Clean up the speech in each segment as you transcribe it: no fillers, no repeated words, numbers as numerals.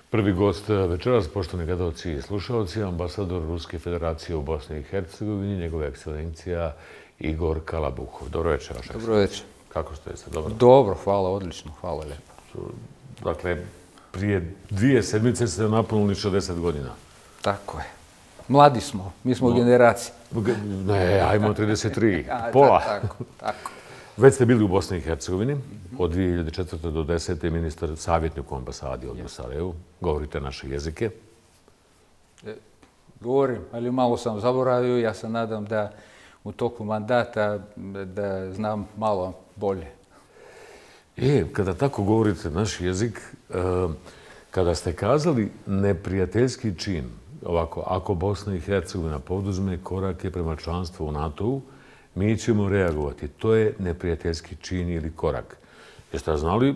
Prvi gost večeras, poštovani gledalci i slušalci, ambasador Ruske federacije u Bosni i Hercegovini, njegova ekscelencija Igor Kalabuhov. Dobro večer, vaša ekscelencija. Dobro večer. Kako ste se? Dobro? Dobro, hvala, odlično, hvala lijepo. Dakle, prije 2 sedmice ste napunili 60 godina. Tako je. Mladi smo, mi smo generacija. Ne, ajmo 33, pola. Tako. Već ste bili u Bosni i Hercegovini, od 2004. do 2010. ministar savjetnik u ambasadi ovdje u Sarajevu. Govorite naše jezike. Govorim, ali malo sam zaboravio. Ja se nadam da u toku mandata da znam malo bolje. Kada tako govorite naš jezik, kada ste kazali neprijateljski čin, ovako, ako Bosna i Hercegovina poduzme korake prema članstvu u NATO-u, mi ćemo reagovati. To je neprijateljski čin ili korak. Jeste znali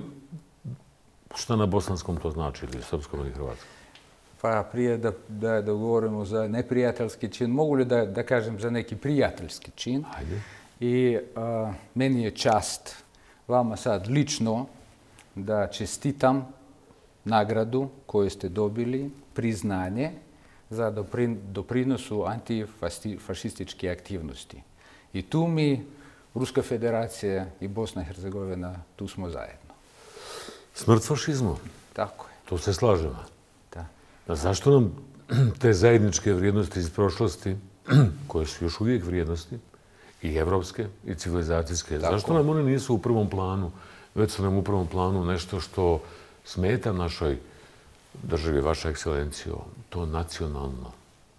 šta na bosanskom to znači, ili srpskom ili hrvatskom? Pa prije da govorimo za neprijateljski čin, mogu li da kažem za neki prijateljski čin? Ajde. I meni je čast vama sad lično da čestitam nagradu koju ste dobili, priznanje za doprinosu antifašističke aktivnosti. I tu mi, Ruska federacija i Bosna i Hercegovina, tu smo zajedno. Smrt fašizmu. Tako je. To se slažemo. Da. A zašto nam te zajedničke vrijednosti iz prošlosti, koje su još uvijek vrijednosti, i evropske, i civilizacijske, zašto nam one nisu u prvom planu, već su nam u prvom planu nešto što smeta našoj državi, vaša ekscelencijo, to nacionalno?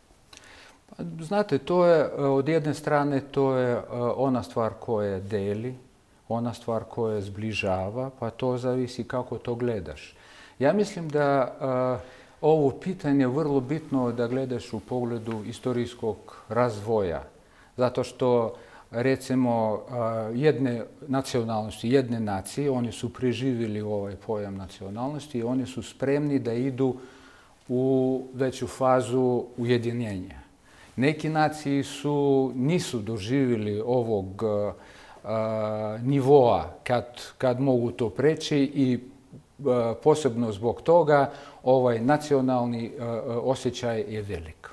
Znate, to je, od jedne strane, to je ona stvar koja deli, ona stvar koja zbližava, pa to zavisi kako to gledaš. Ja mislim da ovo pitanje je vrlo bitno da gledaš u pogledu istorijskog razvoja. Zato što, recimo, jedne nacionalnosti, jedne nacije, oni su preživjeli ovaj pojam nacionalnosti i oni su spremni da idu u veću fazu ujedinjenja. Neki naciji nisu doživjeli ovog nivoa kad mogu to preći i posebno zbog toga ovaj nacionalni osjećaj je velik.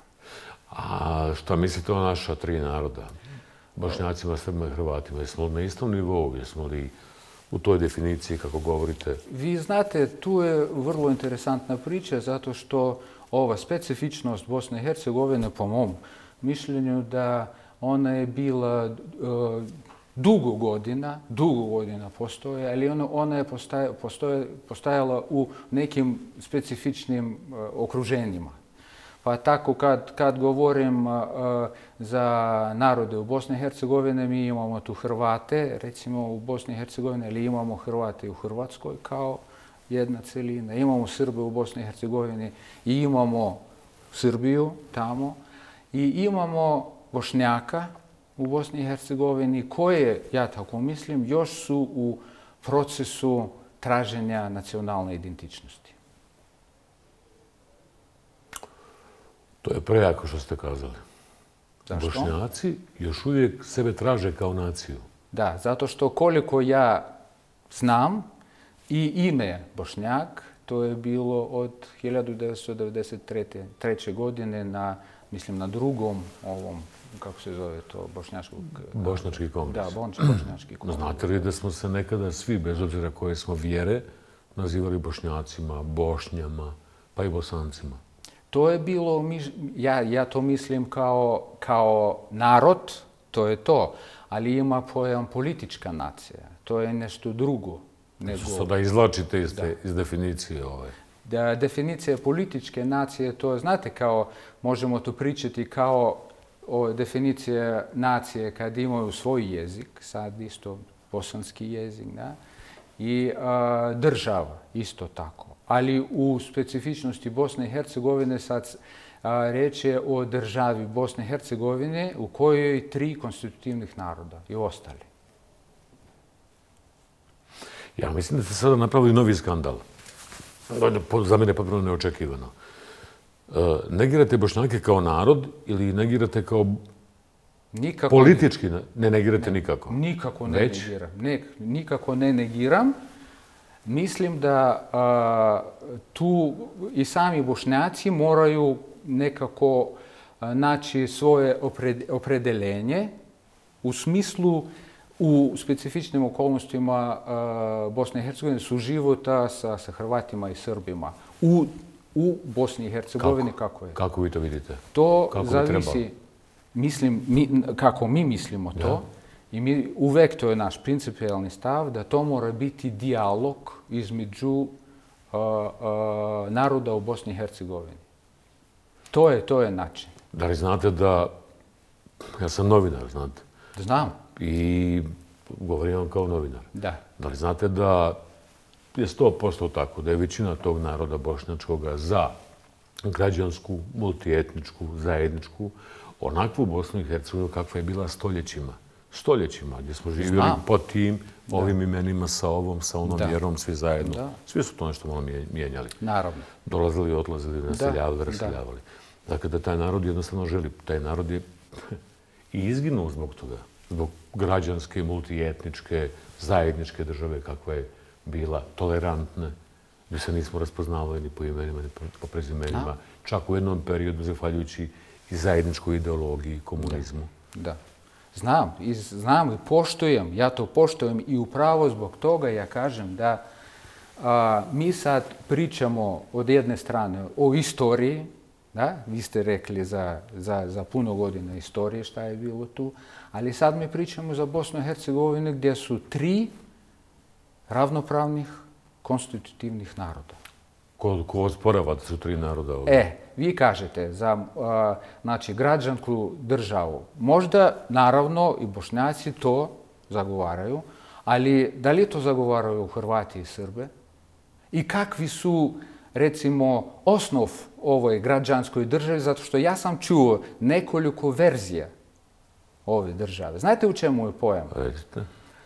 A šta mislite o naša 3 naroda? Bošnjacima, Srbima i Hrvatima. Jesmo li na istom nivou? Jesmo li u toj definiciji, kako govorite? Vi znate, tu je vrlo interesantna priča, zato što ova specifičnost Bosne i Hercegovine, po mom mišljenju, da ona je bila dugo godina postoje, ali ona je postojala u nekim specifičnim okruženjima. Pa tako kad govorim za narode u Bosni i Hercegovini, mi imamo tu Hrvate, recimo u Bosni i Hercegovini, ali imamo Hrvate u Hrvatskoj kao jedna celina, imamo Srbe u Bosni i Hercegovini i imamo Srbiju tamo i imamo Bošnjaka u Bosni i Hercegovini koje, ja tako mislim, još su u procesu traženja nacionalne identičnosti. To je prejako što ste kazali. Zašto? Bošnjaci još uvijek sebe traže kao naciju. Da, zato što koliko ja znam i ime Bošnjak, to je bilo od 1993. godine na, mislim, na drugom ovom, kako se zove to, Bošnjački kongres. Da, Bošnjački kongres. Znate li da smo se nekada svi, bez obzira koje smo vjere, nazivali Bošnjacima, Bošnjama, pa i Bosancima? To je bilo, ja to mislim kao narod, to je to, ali ima pojam politička nacija, to je nešto drugo. Sada izvlačite iz definicije ove. Definicija političke nacije, to znate kao, možemo to pričati kao definicija nacije kad imaju svoj jezik, sad isto bosanski jezik, da, i država isto tako. Ali u specifičnosti Bosne i Hercegovine sad riječ je o državi Bosne i Hercegovine u kojoj je 3 konstitutivnih naroda i ostali. Ja mislim da ste sada napravili novi skandal. Za mene potpuno neočekivano. Negirate Bošnjake kao narod ili negirate kao politički? Ne negirate nikako? Nikako ne negiram. Nikako ne negiram. mislim da tu i sami Bošnjaci moraju nekako naći svoje opredeljenje u smislu u specifičnim okolnostima Bosne i Hercegovine suživota sa Hrvatima i Srbima u Bosni i Hercegovini kako je. Kako vi to vidite? To zavisi, mislim, kako mi mislimo to. I uvek to je naš principijalni stav da to mora biti dijalog između naroda u Bosni i Hercegovini. To je način. Da li znate da, ja sam novinar, znate? Znam. I govorim vam kao novinar. Da. Da li znate da je 100% tako, da je većina tog naroda bošnjačkoga za građansku, multietničku, zajedničku, onakvu Bosnu i Hercegovinu kakva je bila stoljećima, gdje smo živjeli pod tim, ovim imenima, sa ovom, sa onom vjerom, svi zajedno. Svi su to nešto malo mijenjali. Naravno. Dolazili, odlazili, naseljavali, raseljavali. Dakle, da taj narod jednostavno želi. Taj narod je i izginuo zbog toga. Zbog građanske, multietničke, zajedničke države kakva je bila, tolerantne, gdje se nismo raspoznavali ni po imenima, ni po prezimenima. Čak u jednom periodu, zahvaljujući i zajedničkoj ideologiji, komunizmu. Da. Znam i poštujem, ja to poštujem i upravo zbog toga ja kažem da mi sad pričamo od jedne strane o istoriji, da, vi ste rekli za puno godina istorije šta je bilo tu, ali sad mi pričamo za Bosnu i Hercegovinu gdje su 3 ravnopravnih konstitutivnih naroda. Ko osporava da su 3 naroda ovdje? Vi kažete za građansku državu. Možda, naravno, i Bošnjaci to zagovaraju, ali da li to zagovaraju Hrvati i Srbe? I kakvi su, recimo, osnov ovoj građanskoj državi, zato što ja sam čuo nekoliko verzija ove države. Znate u čemu je pojam? Recite.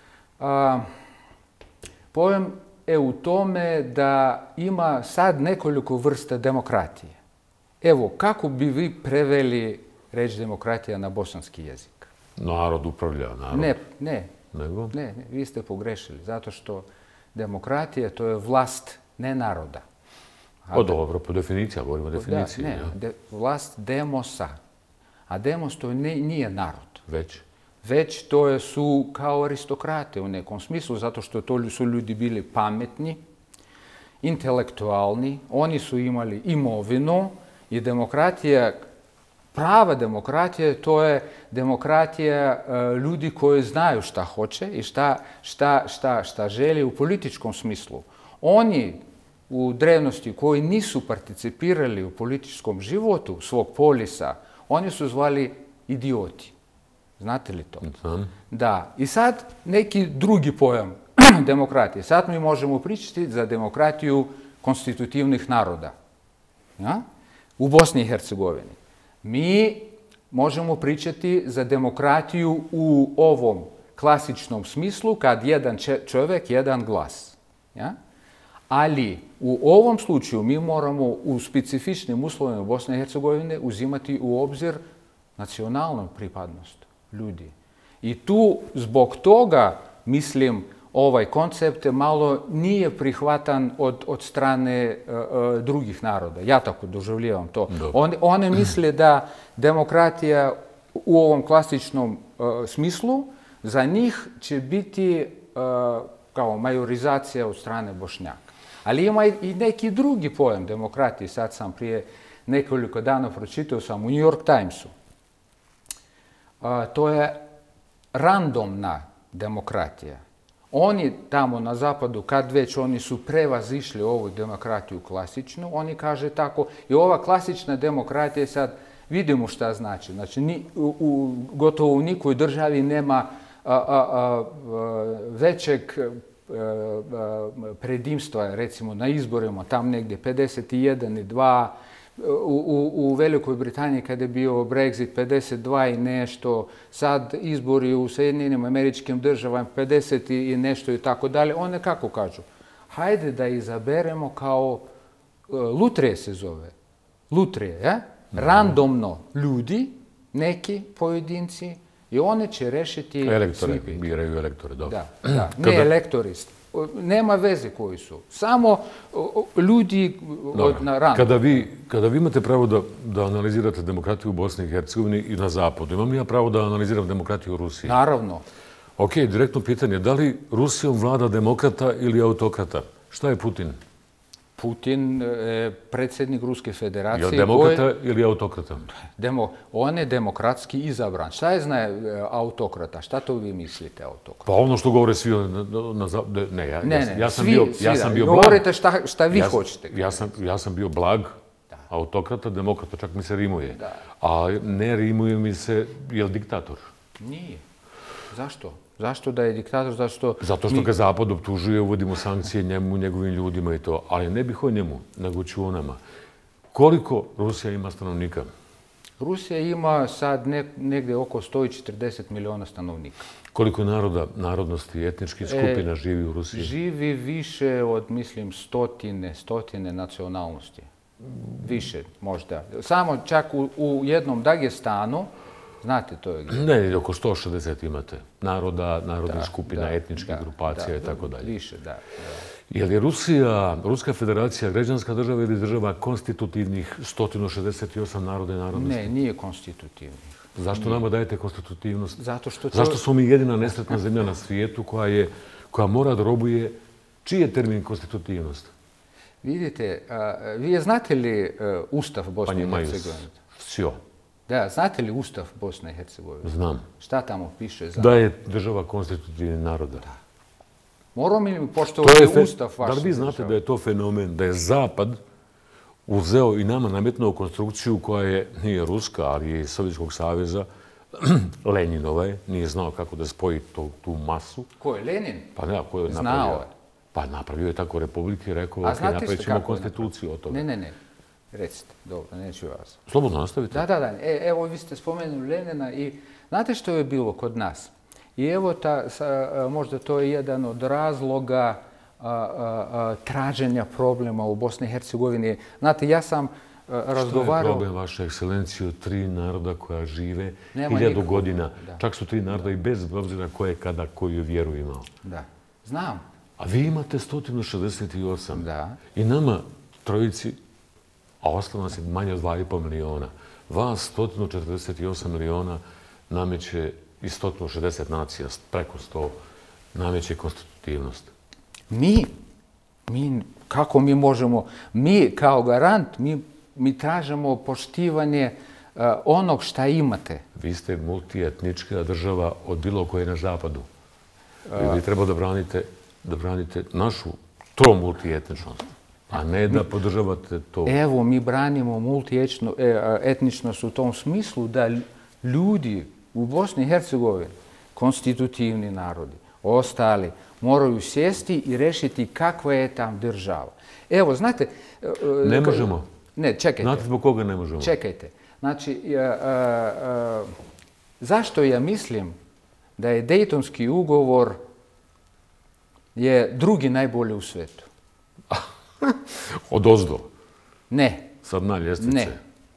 Pojam je u tome da ima sad nekoliko vrsta demokratije. Evo, kako bi vi preveli reč demokratija na bosanski jezik? Narod upravlja, narod. Ne. Nego? Ne, vi ste pogrešili, zato što demokratija to je vlast ne naroda. Dobro, po definiciji, govorimo o definiciji. Vlast demosa. A demos to nije narod. Već to su kao aristokrate u nekom smislu, zato što to su ljudi bili pametni, intelektualni, oni su imali imovinu i demokratija, prava demokratija, to je demokratija ljudi koji znaju šta hoće i šta želi u političkom smislu. Oni u drevnosti koji nisu participirali u političkom životu svog polisa, oni su zvali idioti. Znate li to? Da. I sad neki drugi pojam demokratije. Sad mi možemo pričati za demokratiju konstitutivnih naroda. U Bosni i Hercegovini. Mi možemo pričati za demokratiju u ovom klasičnom smislu kad jedan čovjek, jedan glas. Ali u ovom slučaju mi moramo u specifičnim uslovima Bosne i Hercegovine uzimati u obzir nacionalnu pripadnost ljudi. I tu zbog toga, mislim, ovaj koncept malo nije prihvatan od strane drugih naroda. Ja tako doživljavam to. One misle da demokratija u ovom klasičnom smislu za njih će biti kao majorizacija od strane Bošnjaka. Ali ima i neki drugi pojam demokratije. Sad sam prije nekoliko dana pročitao sam u New York Timesu. To je randomna demokratija. Oni tamo na zapadu, kad već oni su prevazišli ovu demokratiju klasičnu, oni kaže tako, i ova klasična demokratija sad vidimo šta znači. Znači, gotovo u nikoj državi nema većeg predimstva, recimo na izborima, tam negdje 51 i 2, u Velikoj Britaniji kada je bio Brexit 52 i nešto, sad izbori u Sjedinjenim Američkim Državama 50 i nešto i tako dalje, one kako kažu? Hajde da izaberemo kao, lutrije se zove, lutrije, randomno ljudi, neki pojedinci, i one će rešiti... Elektore, biraju elektore, dobro. Da, ne elektori, nema veze koji su. Samo ljudi na rang. Kada vi imate pravo da analizirate demokratiju u Bosni i Hercegovini i na zapadu, imam ja pravo da analiziram demokratiju u Rusiji? Naravno. Ok, direktno pitanje, da li Rusijom vlada demokrata ili autokrata? Šta je Putin? Putin je predsjednik Ruske federacije. Je li demokrata ili autokrata? On je demokratski izabran. Šta je zna autokrata? Šta to vi mislite autokrata? Pa ono što govore svi na zapadu... Ne, ja sam bio blag. Govorite šta vi hoćete. Ja sam bio blag, autokrata, demokrata, čak mi se rimuje. A ne rimuje mi se, je li diktator? Nije. Zašto? Zašto da je diktator? Zato što ga Zapad optužuje, uvodimo sankcije njemu, njegovim ljudima i to. Ali ne bih o njemu, nego ću o nama. Koliko Rusija ima stanovnika? Rusija ima sad negdje oko 140 miliona stanovnika. Koliko naroda, narodnosti, etničkih skupina živi u Rusiji? Živi više od, mislim, stotine nacionalnosti. Više, možda. Samo čak u jednom Dagestanu, znate to je gdje? Ne, oko 160 imate. Naroda, narodnih skupina, etničkih grupacija i tako dalje. Više, da. Je li Ruska federacija građanska država ili država konstitutivnih 168 naroda i narodnosti? Ne, nije konstitutivnih. Zašto nama dajete konstitutivnost? Zašto smo mi jedina nesretna zemlja na svijetu koja mora da robuje? Čiji je termin konstitutivnost? Vidite, vi znate li Ustav Bosne i Hercegovine? Sve. Da, znate li Ustav Bosne i Hercegovine? Znam. Šta tamo piše? Da je država konstitutivnih naroda. Moramo li poštovati Ustav vaše države? Da li vi znate da je to fenomen, da je Zapad uzeo i nama nametnuo konstrukciju koja nije ruska, ali je iz Sovjetskog saveza, Lenjinova je, nije znao kako da spoji tu masu. Ko je, Lenin? Pa ne, ko je napravio? Znao je. Pa napravio je tako republike i rekao, ok, napravit ćemo konstituciju od toga. Ne. Recite, dobro, neću vas. Slobodno nastavite. Da. Evo, vi ste spomenuli Lenina i znate što je bilo kod nas? I evo, možda to je jedan od razloga traženja problema u Bosni i Hercegovini. Znate, ja sam razgovarao... Što je problem, vaša ekscelencijo, 3 naroda koja žive 1000 godina? Čak su 3 naroda i bez obzira ko je kada koju vjeru imao. Da, znam. A vi imate 168. Da. I nama, trojici, a ostalo nas je manje od 2,5 miliona. Vas 148 miliona nameće i 160 nacija, preko 100, nameće konstitutivnost. Kako mi možemo, mi kao garant, mi tražimo poštivanje onog šta imate. Vi ste multietnička država od bilo koje na zapadu. Vi treba da branite našu multietničnost, a ne da podržavate to. Evo, mi branimo multietničnost u tom smislu da ljudi u Bosni i Hercegovini, konstitutivni narodi, ostali, moraju sjesti i rešiti kakva je tam država. Evo, znate... Ne možemo. Ne, čekajte. Znate zbog koga ne možemo? Čekajte. Znači, zašto ja mislim da je Dejtonski ugovor je drugi najbolji u svetu? Odozdo? Ne. Sad na ljestvice? Ne.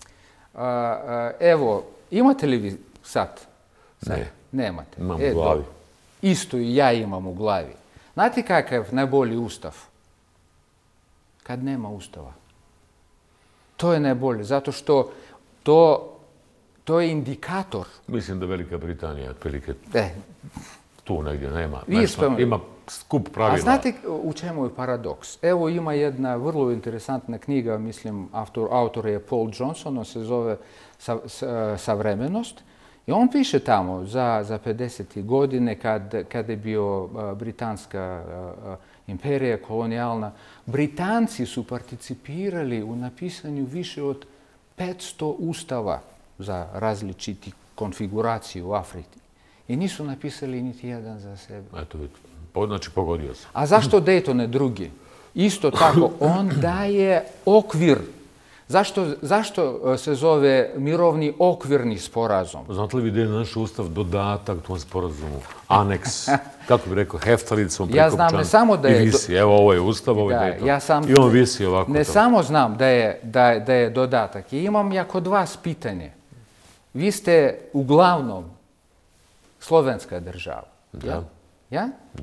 Evo, imate li vi sad? Ne. Nemate. Imam u glavi. Isto i ja imam u glavi. Znate kakav je najbolji ustav? Kad nema ustava. To je najbolje, zato što to je indikator. Mislim da Velika Britanija otprilike tu negdje nema. Ima skup pravila. A znate u čemu je paradoks? Evo ima jedna vrlo interesantna knjiga, mislim, autor je Paul Johnson, on se zove Savremenost. I on piše tamo za 50. godine kad je bio Britanska imperija kolonijalna, Britanci su participirali u napisanju više od 500 ustava za različiti konfiguraciji u Africi. I nisu napisali niti jedan za sebe. Eto vidite, znači pogodio sam. A zašto Dayton je drugi? Isto tako, on daje okvir. Zašto se zove mirovni okvirni sporazum? Znate li vi da je naš ustav dodatak tom sporazumu? Aneks, kako bi rekao, heftalicom ja znam ne samo da je... I visi, evo ovo je ustav, ovo je Dayton. I on visi ovako. Ne samo znam da je dodatak. I imam ja kod vas pitanje. Vi ste uglavnom slovenska država. Da. Ja? Da.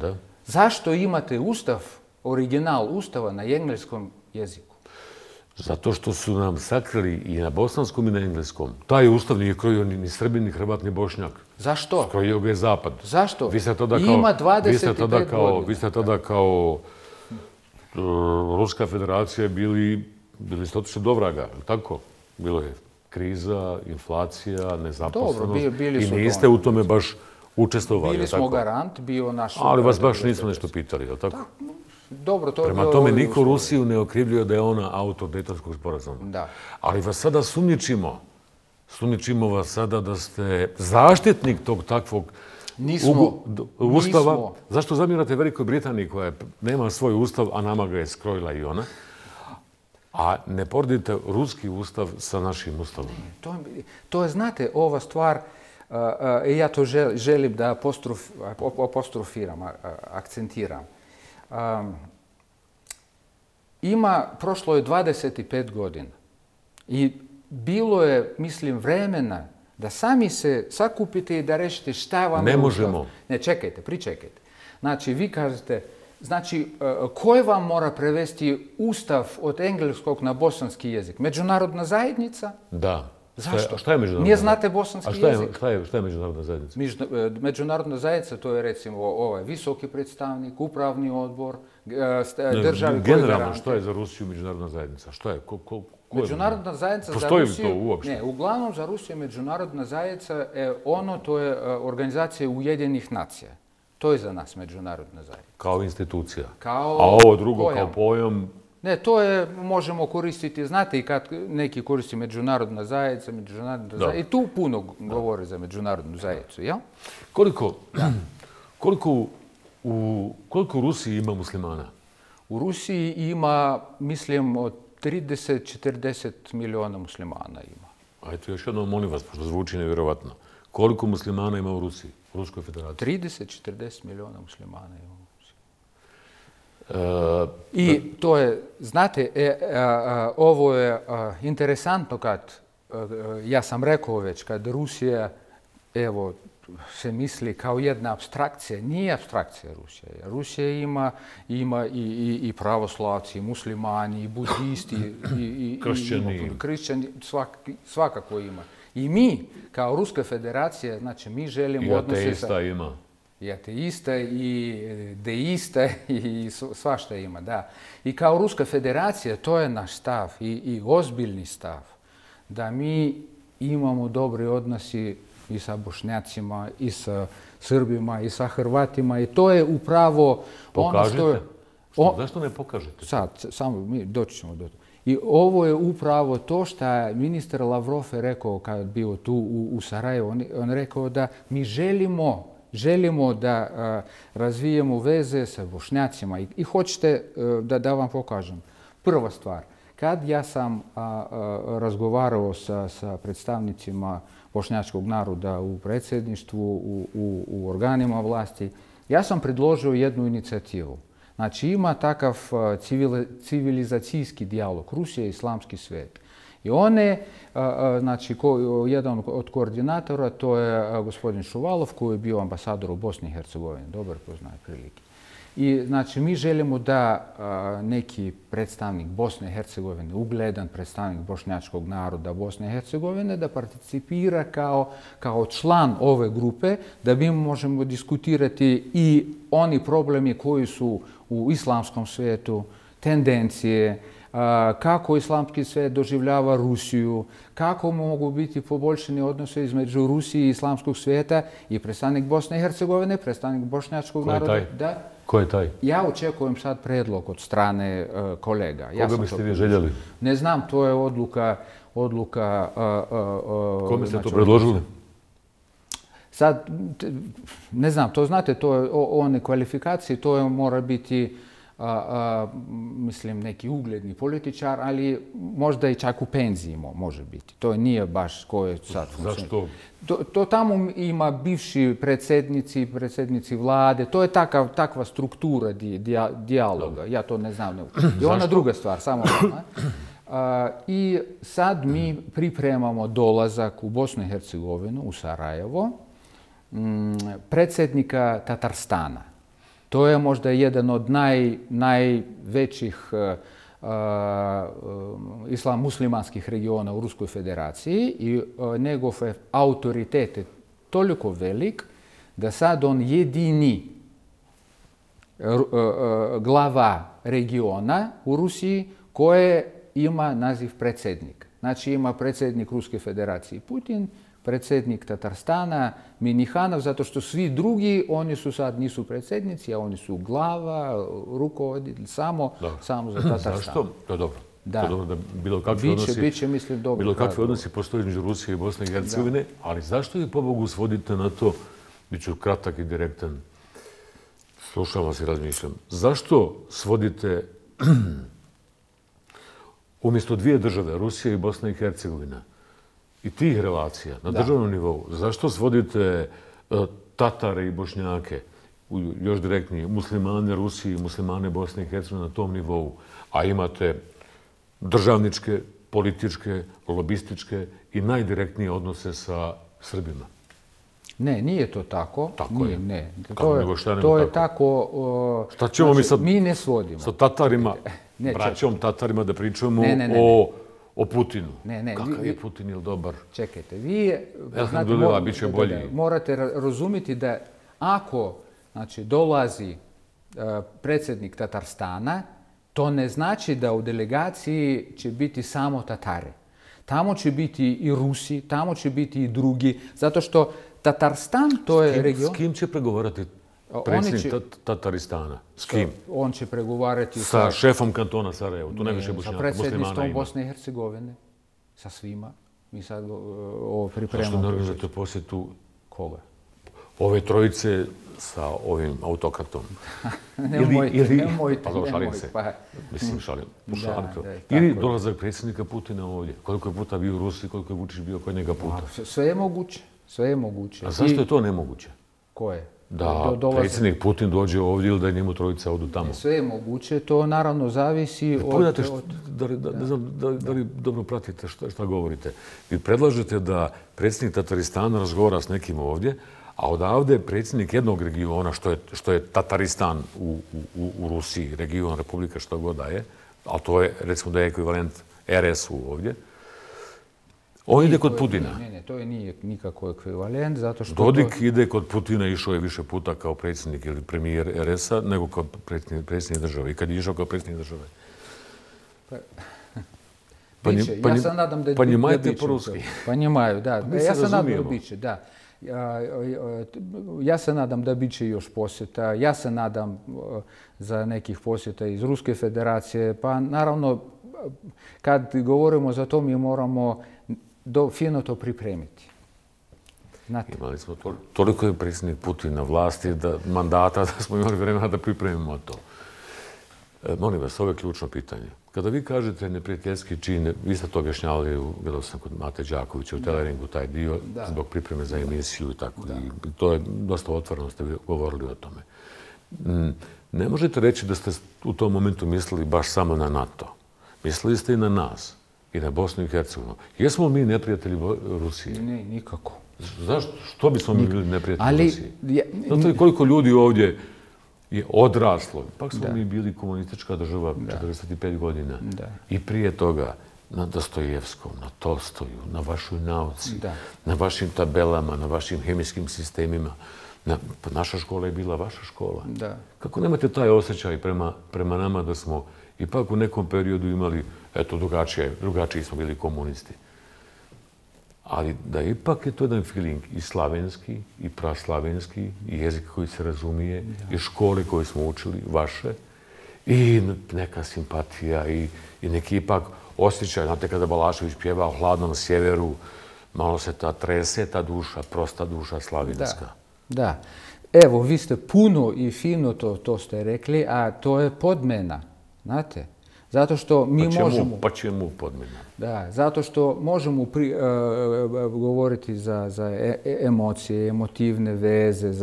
Zašto imate ustav, original ustava na engleskom jeziku? Zato što su nam sakrili i na bosanskom i na engleskom. Taj ustav nije krojio ni Srbin, ni Hrvat, ni Bošnjak. Zašto? Krojio ga je Zapad. Zašto? Vi ste tada Ima 25 godina. Vi ste tada kao Ruska federacija bili ste otišli do vraga, je li tako? Bilo je kriza, inflacija, nezaposlenost. I niste u tome baš učestvovali. Bili smo garant, bio naš... Ali vas baš nismo nešto pitali, je li tako? Dobro, to je... Prema tome, niko Rusiju ne okrivljuje da je ona autor Dejtonskog sporazuma. Da. Ali vas sada sumnjičimo vas sada da ste zaštitnik tog takvog ustava. Zašto zamjerate Velikoj Britaniji koja nema svoj ustav, a nama ga je skrojila i ona? A ne poredite ruski ustav sa našim ustavom. To je, znate, ova stvar, ja to želim da apostrofiram, akcentiram. Prošlo je 25 godina i bilo je, mislim, vremena da sami se sakupite i da rešite šta vam je ustav. Ne možemo. Ne, čekajte, pričekajte. Znači, vi kažete, ko vam mora prevesti ustav od engleskog na bosanski jezik? Međunarodna zajednica? Da. Zašto? Šta je međunarodna? Nije znate bosanski jezik? Šta je međunarodna zajednica? Međunarodna zajednica, to je recimo ovaj visoki predstavnik, upravni odbor, državi koji generalno, garante. što je za Rusiju međunarodna zajednica? Što je? Međunarodna zajednica za Postoji Rusiju... to uopšte? Ne, uglavnom za Rusiju međunarodna zajednica, to je organizacija Ujedinjenih nacija. To je za nas međunarodna zajednica. Kao institucija. Kao a ovo drugo pojam. Kao pojam... Ne, to je, možemo koristiti, znate i kad neki koristi međunarodna zajednica, i tu puno govore za međunarodnu zajednicu, jel? Koliko u Rusiji ima muslimana? U Rusiji ima, mislim, od 30-40 miliona muslimana ima. A eto, još jednom molim vas, pošto zvuči nevjerovatno. Koliko muslimana ima u Rusiji, u Ruskoj federaciji? 30-40 miliona muslimana ima. I to je, znate, ovo je interesantno kad, ja sam rekao već, kad Rusija, evo, se misli kao jedna apstrakcija. Nije apstrakcija Rusija. Rusija ima i pravoslavci, i muslimani, i budisti, i kršćani, svakako ima. I mi, kao Ruska federacija, znači mi želimo odnose sa... I ateista ima. I ateista, i deista, i svašta ima, da. I kao Ruska federacija, to je naš stav i ozbiljni stav, da mi imamo dobri odnosi i sa Bošnjacima, i sa Srbima, i sa Hrvatima, i to je upravo ono što je... Zašto ne pokažete? Sad, samo mi doći ćemo do toga. I ovo je upravo to što je ministar Lavrov je rekao kad je bio tu u Sarajevu. On je rekao da mi želimo da razvijemo veze sa Bošnjacima i hoćete da vam pokažem. Prva stvar, kad ja sam razgovarao sa predstavnicima bošnjačkog naroda u predsjedništvu, u organima vlasti, ja sam predložio jednu inicijativu. Znači ima takav civilizacijski dijalog, Rusija i islamski svijet. I znači jedan od koordinatora, to je gospodin Šuvalov, koji je bio ambasador u Bosni i Hercegovini, dobro poznaje prilike. I znači mi želimo da neki predstavnik Bosne i Hercegovine, ugledan predstavnik bošnjačkog naroda Bosne i Hercegovine, da participira kao član ove grupe, da mi možemo diskutirati i oni problemi koji su u islamskom svijetu, tendencije, kako islamski svijet doživljava Rusiju, kako mogu biti poboljšani odnose između Rusije i islamskog svijeta i predstavnik Bosne i Hercegovine, predstavnik bošnjačkog naroda. Ko je taj? Ja očekujem sad predlog od strane kolega. Koga biste vi željeli? Ne znam, to je odluka... Kome ste to predložili? Sad, ne znam, to znate, to je one kvalifikacije, to mora biti, mislim, neki ugledni političar, ali možda i čak u penziji može biti. To nije baš ko je sad funkcionira. Zašto? To tamo ima bivši predsjednici vlade, to je takva struktura dijaloga, ja to ne znam. I ona druga stvar, samo i sad mi pripremamo dolazak u Bosnu i Hercegovinu, u Sarajevo, predsjednika Tatarstana. To je možda jedan od najvećih muslimanskih regiona u Ruskoj federaciji i njegov autoritet je toliko velik da sad on jedini glava regiona u Rusiji koje ima naziv predsjednik. Znači ima predsjednik Ruske federacije Putin, predsjednik Tatarstana Minihanov, zato što svi drugi, oni su sad nisu predsjednici, a oni su glava, rukovoditelj, samo za Tatarstan. Zašto? To je dobro. Da. To je dobro da bilo kakvi odnosi, biće, mislim, dobro. Bilo kakvi odnosi postoje između Rusije i Bosne i Hercegovine, ali zašto je pobogu svodite na to, bit ću kratak i direktan, slušam vas i razmišljam, zašto svodite umjesto dvije države, Rusija i Bosna i Hercegovina, i tih relacija na državnom nivou, zašto svodite Tatare i Bošnjake, još direktnije, muslimane Rusije i muslimane Bosne i Hercegovine na tom nivou, a imate državničke, političke, lobističke i najdirektnije odnose sa Srbima? Ne, nije to tako. Tako je. Ne. To je tako. Šta ćemo mi sad mi ne svodimo. Sa Tatarima, braćom Tatarima da pričamo o Putinu? Ne. Kakav je Putin, ili dobar? Čekajte, vi bit će bolji. Morate razumjeti da ako dolazi predsjednik Tatarstana, to ne znači da u delegaciji će biti samo Tatari. Tamo će biti i Rusi, tamo će biti i drugi, zato što Tatarstan to je region... S kim će pregovarati predsjednik Tataristana? S kim? On će pregovarati sa šefom kantona Sarajevo, tu najviše Bošnjaka, muslimana ima. Sa predsjedništvom Bosne i Hercegovine, sa svima. Mi sad ovo pripremamo. Zašto ne organizujete posjetu koga? Ove trojice sa ovim autokratom? Nemojte. Pa šalim se. Mislim, šalim. Ili dolazak predsjednika Putina ovdje. Koliko je puta bio u Rusiji, koliko je Vučić bio kod njega puta? Sve je moguće. A zašto je to nemoguće? Koje? Da predsjednik Putin dođe ovdje ili da njemu trojica odu tamo? Sve je moguće, to naravno zavisi od... Pogledajte, ne znam da li dobro pratite šta govorite. Vi predlažete da predsjednik Tataristana razgovara s nekim ovdje, a odavde predsjednik jednog regiona, što je Tataristan u Rusiji, region, republika, što god da je, ali to je, recimo da je ekvivalent RS-u ovdje, on ide kod Putina. Ne, to nije nikako ekvivalent, zato što... Dodik ide kod Putina, išao je više puta kao predsjednik ili premijer RS-a, nego kao predsjednik države. I kad je išao kao predsjednik države. Ja se nadam da biće. Понимаете по-ruski? Понимаю, да. Ja se nadam da biće, da. Ja se nadam da biće još posjeta. Ja se nadam za nekih posjeta iz Ruske federacije. Pa naravno, kad govorimo za to, mi moramo fino to pripremiti. Imali smo toliko je predsjednik Putin na vlasti mandata da smo imali vremena da pripremimo to. Molim vas, ovo je ključno pitanje. Kada vi kažete neprijateljski čin, vi ste to objašnjavali, gledao sam kod Mate Đakovića u Teleringu, taj dio, zbog pripreme za emisiju i tako. I to je dosta otvoreno, ste govorili o tome. Ne možete reći da ste u tom momentu mislili baš samo na NATO. Mislili ste i na nas, i na Bosnu i Hercegovinu. Jesmo mi neprijatelji Rusije? Ne, nikako. Zašto? Što bismo mi bili neprijatelji Rusije? Zato je koliko ljudi ovdje je odraslo. Pak smo mi bili komunistička država 45 godina. I prije toga na Dostojevskom, na Tolstoju, na vašoj nauci, na vašim tabelama, na vašim hemijskim sistemima. Naša škola je bila vaša škola. Kako nemate taj osjećaj prema nama da smo ipak u nekom periodu imali, eto, drugačiji smo bili komunisti. Ali da ipak je to jedan feeling i slavenski, i praslavenski, i jezik koji se razumije, i škole koje smo učili, vaše, i neka simpatija, i neki ipak osjećaj. Znate, kada Balašević pjeva o hladnom sjeveru, malo se ta trese, ta duša, prosta duša slavenska. Da. Evo, vi ste puno i fino to ste rekli, a to je podmena, znate? Zato što mi možemo... Pa čemu podmena? Da, zato što možemo govoriti za emocije, emotivne veze,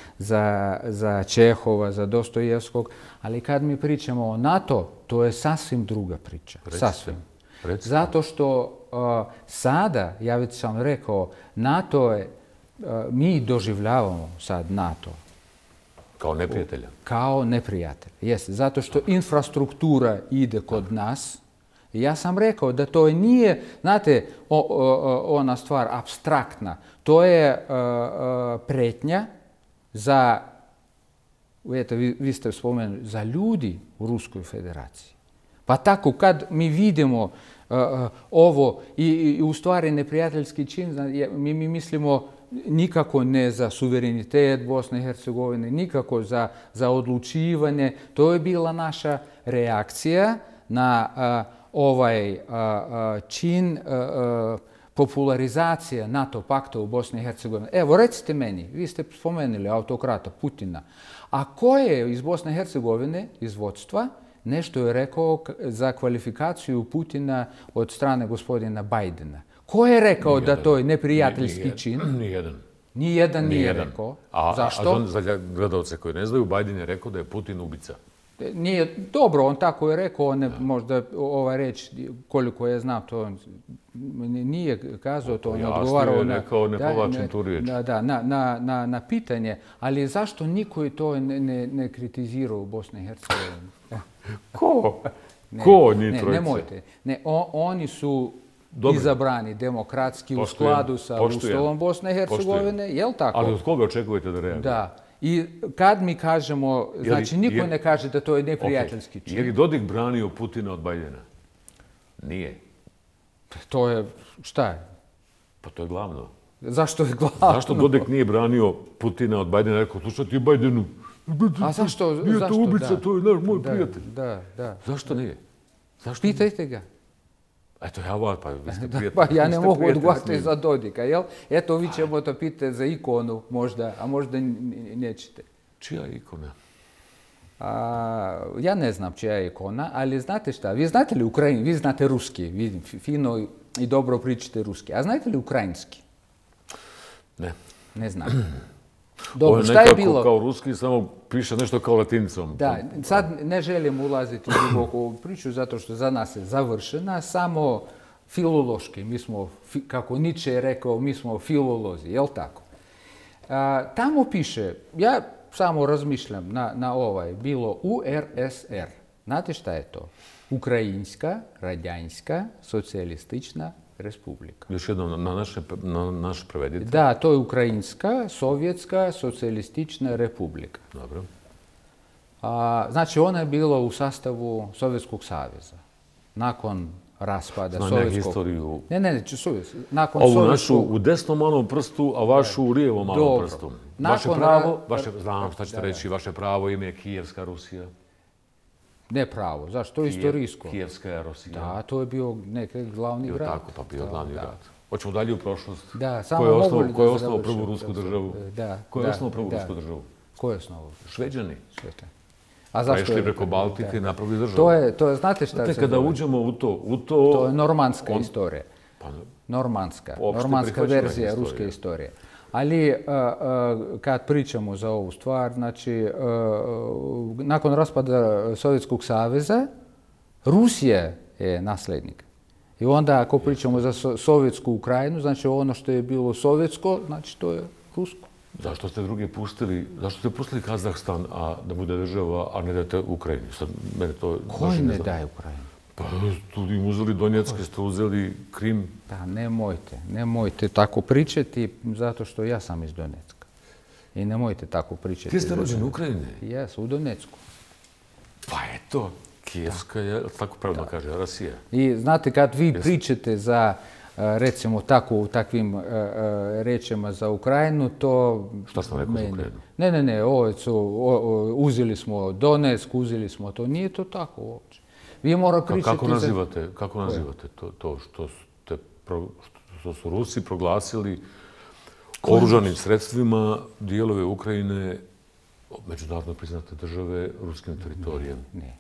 za Čehova, za Dostojevskog, ali kad mi pričamo o NATO, to je sasvim druga priča. Sasvim. Zato što sada, ja već sam rekao, NATO je, mi doživljavamo sad NATO Kao neprijatelja. Kao neprijatelj, jeste. Zato što infrastruktura ide kod nas. I ja sam rekao da to nije, znate, ona stvar apstraktna. To je pretnja za, eto, vi ste spomenuli, za ljudi u Ruskoj federaciji. Pa tako kad mi vidimo ovo i u stvari neprijateljski čin, mi mislimo nikako ne za suverenitet Bosne i Hercegovine, nikako za odlučivanje. To je bila naša reakcija na ovaj čin popularizacije NATO pakta u Bosni i Hercegovini. Evo, recite meni, vi ste spomenuli autokrata Putina, a ko je iz Bosne i Hercegovine, iz vodstva, nešto je rekao za kvalifikaciju Putina od strane gospodina Bajdena? Ko je rekao da to je neprijateljski čin? Nijedan. Nijedan nije rekao. Zašto? A za gledalce koji ne znaju, Bajden je rekao da je Putin ubica. Nije, dobro, on tako je rekao, on je možda ova reč, koliko je znam, to on nije kazao, to on odgovarao na pitanje, ali zašto niko to ne kritizira u Bosni i Hercegovini? Ko? Ko njih trojice? Nemojte. Oni su izabrani demokratski u skladu sa Ustavom Bosne i Hercegovine, jel tako? Ali od koga očekujete da reaguje? Da. I kad mi kažemo, znači niko ne kaže da to je neprijateljski čin. Je li Dodik branio Putina od Bajdena? Nije. To je, šta je? Pa to je glavno. Zašto je glavno? Zašto Dodik nije branio Putina od Bajdena? Rekao, slušaj ti Bajdenu, a zašto? Nije to ubica, to je naš moj prijatelj. Da. Zašto nije? Pitajte ga. Eto, ja vas, pa vi ste prijatelji. Pa ja ne mogu odgovarati za Dodika, jel? Eto, vi ćemo to pitati za ikonu možda, a možda nećete. Čija je ikona? Ja ne znam čija je ikona, ali znate šta, vi znate li Ukrajinski, vi znate ruski, vi fino i dobro pričate ruski, a znate li ukrajinski? Ne. Ne znam. Dobro, šta je bilo? Kao ruski, samo piše nešto kao latinicom. Da, sad ne želim ulaziti duboko u priču, zato što za nas je završena, samo filološki. Mi smo, kako Nietzsche je rekao, mi smo filolozi, jel tako? Tamo piše, ja samo razmišljam na ovaj, bilo URSR. Znate šta je to? Ukrajinska, Radjanska, socijalistična Republika. Još jednom, na naše prevedite. Da, to je Ukrajinska, Sovjetska, socijalistična Republika. Dobro. Znači, ona je bila u sastavu Sovjetskog saveza. Nakon raspada Sovjetskog... Znam historiju... Ne, nakon ovu našu u desnom malom prstu, a vašu u lijevom malom prstu. Vaše pravo, znam šta ćete reći, vaše pravo ime je Kijevska Rusija. Ne pravo, zašto? To je istorijsko. Kijevska je Rusija. Da, to je bio neki glavni grad. Tako, pa bio glavni grad. Hoćemo dalje u prošlost. Da, samo mogu li da završim? Ko je osnovao prvu rusku državu? Ko je osnovao prvu rusku državu? Ko je osnovao? Šveđani. A zašto je? Prešli preko Baltike i napravili državu. To je, znate šta se zove? Kada uđemo u to... To je normandska istorija. Normandska verzija ruske istorije. Ali kad pričamo za ovu stvar, znači, nakon raspada Sovjetskog saveza, Rusija je nasljednik. I onda ako pričamo za Sovjetsku Ukrajinu, znači ono što je bilo sovjetsko, znači to je rusko. Zašto ste drugi pustili, zašto ste pustili Kazahstan da bude država, a ne date Ukrajini? Koji ne daje Ukrajinu? Pa tu im uzeli Donjecke, ste uzeli Krim. Da, nemojte tako pričati, zato što ja sam iz Donjecka. I nemojte tako pričati. Ti ste rođen u Ukrajini? Jes, u Donjecku. Pa eto, Kijevska je, tako pravilno kaže, Rusija. I znate, kad vi pričate za, recimo, takvim rečima za Ukrajinu, to... Šta sam rekao za Ukrajinu? Ne, uzeli smo Donetsk, uzeli smo to, nije to tako uopće. Vi morate pričati... Kako nazivate to što su Rusi proglasili oružanim sredstvima dijelove Ukrajine, međunarodno priznate države, ruskim teritorijem? Ne.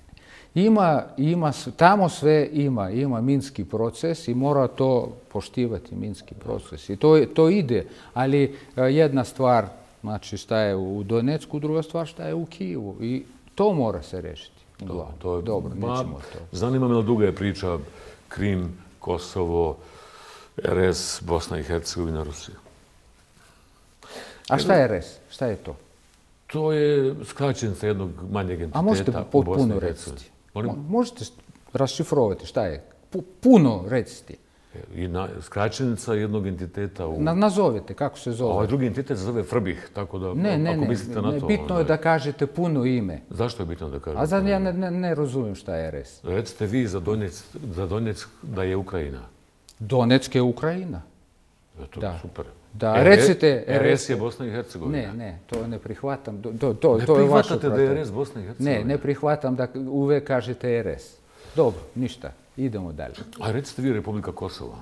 Tamo sve ima minski proces i mora to poštivati, minski proces. I to ide, ali jedna stvar, znači šta je u Donecku, druga stvar šta je u Kijevu. I to mora se rešiti. Dobro, nećemo to. Zanima me, duga je priča Krim, Kosovo, RS, Bosna i Hercegovina, Rusija. A šta je RS? Šta je to? To je skraćenica jednog manjeg entiteta A možete u Bosni puno i Hercegovini. reciti? Molim? Možete rašifrovati šta je? Puno reciti. I skraćenica jednog entiteta u... Nazovite, kako se zove? Ovaj drugi entitet se zove Frbih, tako da ako mislite na to... Bitno je da kažete puno ime. Zašto je bitno da kažete? A sad ja ne razumijem šta je RS. Recite vi za Donjeck da je Ukrajina. Donetsk je Ukrajina. To je super. Da, recite RS je Bosna i Hercegovina. Ne, to ne prihvatam. Ne To je vaše prihvatate da je RS Bosna i Hercegovina? Ne prihvatam da uvek kažete RS. Dobro, ništa. Idemo dalje. A recite vi Republika Kosova.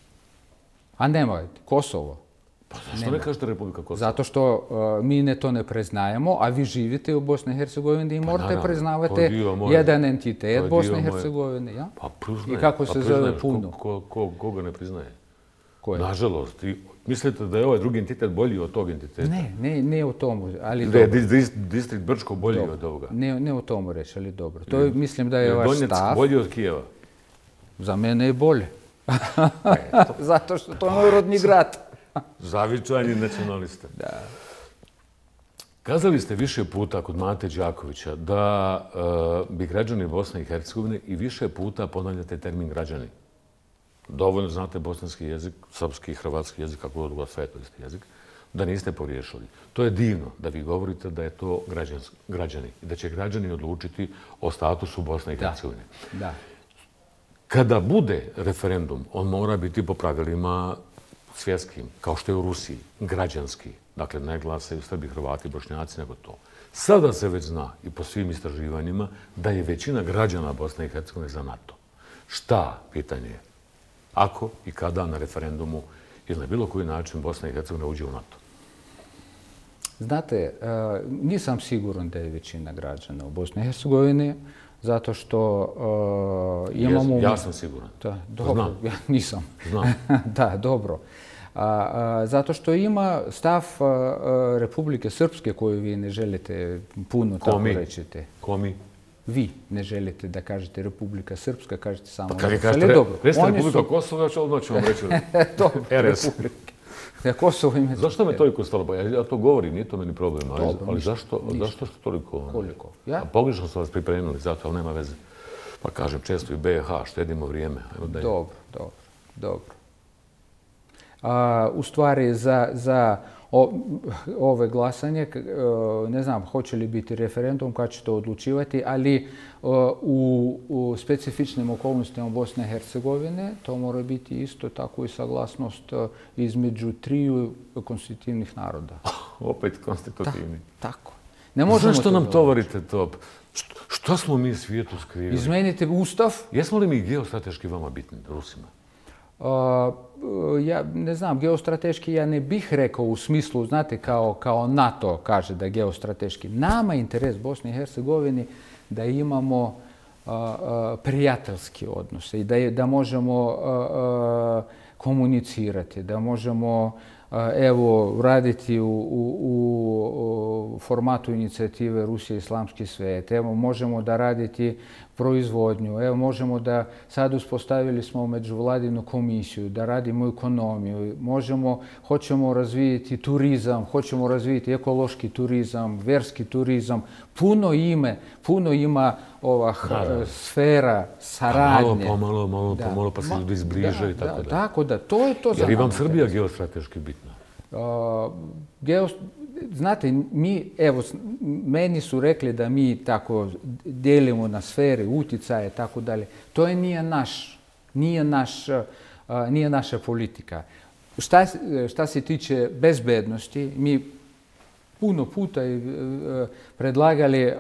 A nemojte, Kosovo. Pa zašto ne kažete Republika Kosova? Zato što mi to ne preznajemo, a vi živite u Bosni i Hercegovini i morate preznavati jedan entitet Bosne i Hercegovine. Ja? Pa priznaje. I kako se zove puno. Koga ne priznaje? Koje? Nažalost. Mislite da je ovaj drugi entitet bolji od tog entiteta? Ne o tomu, ali da je dobro. distrikt Brčko bolji od ovoga? Ne o tomu reći, ali dobro. To je, mislim da je vaš stav. Donjeck bolji od Kijeva? Za mene je bolje. Zato što to je moj rodni grad. Zavičajni nacionaliste. Da. Kazali ste više puta kod Mate Đakovića da bi građani Bosne i Hercegovine i više puta ponavljate termin građani. Dovoljno znate bosanski jezik, srpski, hrvatski jezik, kako god sve je to isti jezik, da niste pogriješili. To je divno da vi govorite da je to građani i da će građani odlučiti o statusu Bosne i Hercegovine. Da. Kada bude referendum, on mora biti po pravilima svjetskim, kao što je u Rusiji, građanski. Dakle, ne glasaju Srbi, Hrvati, Bošnjaci, nego to. Sada se već zna i po svim istraživanjima da je većina građana Bosne i Hercegovine za NATO. Šta, pitanje je, ako i kada na referendumu ili na bilo koji način Bosna i Hercegovina uđe u NATO? Znate, nisam siguran da je većina građana u Bosni i Hercegovini, zato što imamo... Ja sam siguran. Da, dobro, znam. Ja nisam. Znam. Da, dobro. Zato što ima stav Republike Srpske koju vi ne želite puno tako rečite. Ko mi? Vi ne želite da kažete Republika Srpska, kažete samo... Pa kad je kažete Republika Kosova, odmah ću vam reći RS. Kosovo ime... Zašto me toliko stalo? Ja to govorim, nije to meni problem, ali zašto ste toliko... Koliko? Pogrešno su vas pripremili zato, ali nema veze. Pa kažem često i BiH, štedimo vrijeme. Dobro. U stvari, za ove glasanje, ne znam hoće li biti referendum, kad će to odlučivati, ali u specifičnim okolnostima Bosne i Hercegovine to mora biti isto tako i saglasnost između triju konstitutivnih naroda. Opet konstitutivni. Tako. Zašto nam tovarite to? Što smo mi svijetu skrivili? Izmenite ustav. Jesmo li mi geostrateški vama bitni, Rusima? Ja ne znam, geostrateški ja ne bih rekao u smislu, znate, kao NATO kaže da je geostrateški. Nama je interes Bosne i Hercegovine da imamo prijateljski odnose i da možemo komunicirati, da možemo raditi u formatu inicijative Rusija i islamski svijet. Možemo da raditi proizvodnju. Možemo da sad uspostavili smo međuvladinu komisiju, da radimo ekonomiju. Hoćemo razvijeti turizam, hoćemo razvijeti ekološki turizam, verski turizam. Puno ima sfera saradnje. Pomalo pa se ljudi izbliže i tako da. Tako da, to je to za Jer i vam Srbija geostrateški bitna? Znate, meni su rekli da mi tako delimo na sfere, utjecaje i tako dalje. To nije naša politika. Šta se tiče bezbednosti, mi puno puta predlagali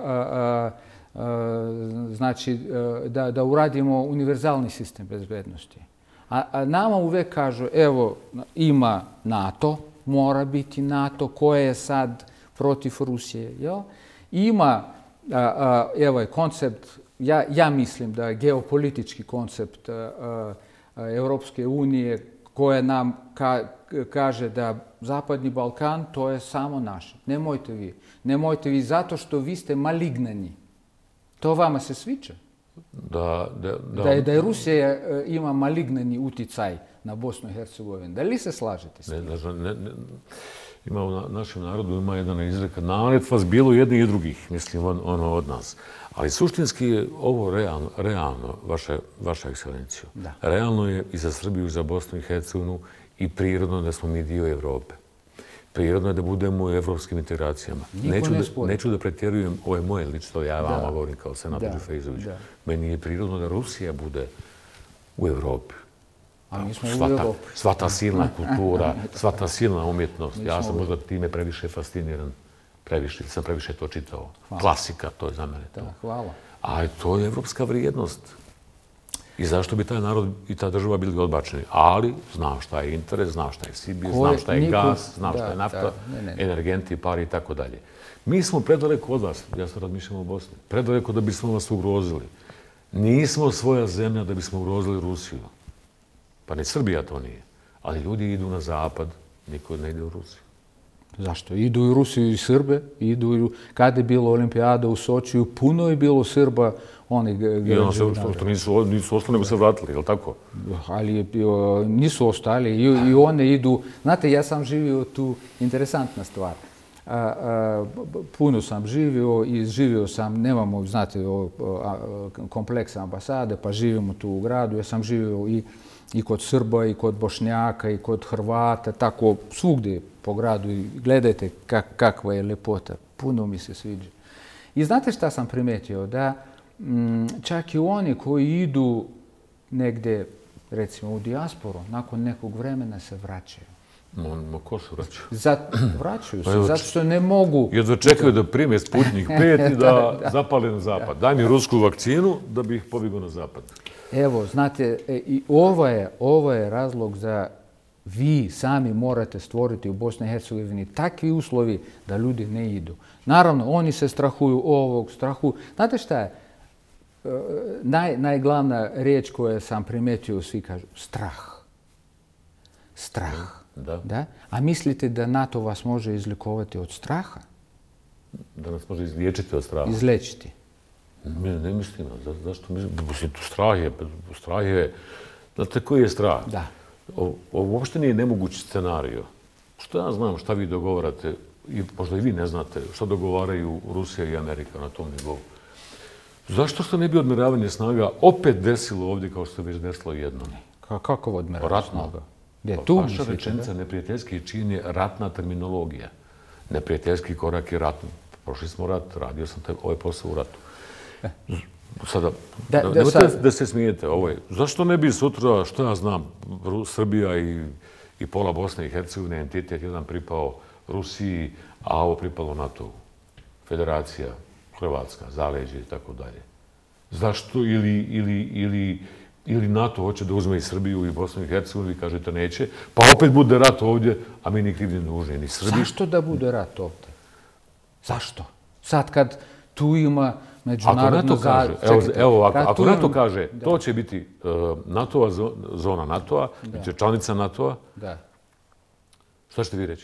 znači da uradimo univerzalni sistem bezbednosti. A nama uvek kažu, evo, ima NATO, mora biti NATO, koje je sad protiv Rusije. Ima koncept, ja mislim da je geopolitički koncept Europske unije koja nam kaže da Zapadni Balkan to je samo naše. Nemojte vi zato što vi ste malignani. To vama se sviđa? Da je Rusija ima malignani uticaj na Bosnu i Hercegovinu. Da li se slažete s tim? Ima u našem narodu ima jedna izreka, nalet vas bilo jednih i drugih, mislim ono od nas. Ali suštinski je ovo realno, vaša ekscelencijo. Realno je i za Srbiju i za Bosnu i Hercegovinu i prirodno da smo mi dio Evrope. Prirodno je da budemo u evropskim integracijama. Neću da pretjerujem, ovo je moje lično, ja vama govorim kao senator Fejzović. Meni je prirodno da Rusija bude u Evropi. A mi smo u Evropi. Sva ta silna kultura, sva ta silna umjetnost. Ja sam možda time previše fasciniran. Sam previše to čitao. Klasika, to je za mene to. Hvala. A to je evropska vrijednost. I zašto bi taj narod i ta država bili odbačeni? Ali znam šta je interes, znam šta je Sibir, znam šta je gas, znam šta je nafta, energenti, pari i tako dalje. Mi smo predaleko od vas, ja sad razmišljam o Bosni, predaleko da bismo vas ugrozili. Nismo svoja zemlja da bismo ugrozili Rusiju. Pa ni Srbija to nije. Ali ljudi idu na zapad, niko ne ide u Rusiju. Zašto? Idu i Rusiju i Srbe, kada je bilo olimpijada u Sočiju, puno je bilo Srba, oni što nisu ostali, nego se vratili, je li tako? Ali nisu ostali i one idu, znate, ja sam živio tu, interesantna stvar. Puno sam živio i živio sam, nemamo, znate, kompleks ambasade, pa živimo tu u gradu, ja sam živio i kod Srba, i kod Bošnjaka, i kod Hrvata, tako svugdje po gradu i gledajte kakva je lepota. Puno mi se sviđa. I znate šta sam primetio? Da čak i oni koji idu negdje, recimo u dijasporu, nakon nekog vremena se vraćaju. Ko se vraćaju? Vraćaju se, zato što ne mogu... Jedva čekaju da prime Sputnik 5 i da zapale na zapad. Daj mi rusku vakcinu da bi ih pobjegao na zapad. Evo, znate, i ovo je razlog za vi sami morate stvoriti u Bosni i Hercegovini takvi uslovi da ljudi ne idu. Naravno, oni se strahuju ovog, strahuju. Znate šta je? Najglavna riječ koju sam primetio, svi kažu, strah. Strah. Da? A mislite da NATO vas može izlikovati od straha? Da nas može izliječiti od straha? Izlečiti. Ne mislim. Zašto mislim? Strah je... Znate, koji je strah? Da. Ovo uopšte nije nemogući scenario. Što ja znam šta vi dogovarate, i možda i vi ne znate, šta dogovaraju Rusija i Amerika na tom nivou. Zašto se ne bi odmeravanje snaga opet desilo ovdje kao što se već desilo jednom? Kako odmeravanje snaga? Vaša rečenica neprijateljski čin je ratna terminologija. Neprijateljski korak je rat. Prošli smo rat, radio sam ovaj posao u ratu. Sada, da se smijete, zašto ne bi sutra, što ja znam, Srbija i pola Bosne i Hercegovine, entitet jedan pripao Rusiji, a ovo pripalo NATO-u, Federacija, Hrvatska, Zaleđe i tako dalje. Zašto ili NATO hoće da uzme i Srbiju i Bosnu i Hercegovinu i kažete neće, pa opet bude rat ovdje, a mi ni krivi ni dužni, ni Srbi. Zašto da bude rat ovdje? Zašto? Sad kad tu ima međunarodno zajednice... Evo ovako, ako NATO kaže to će biti NATO-a, zona NATO-a, bit će članica NATO-a, šta ćete vi reći?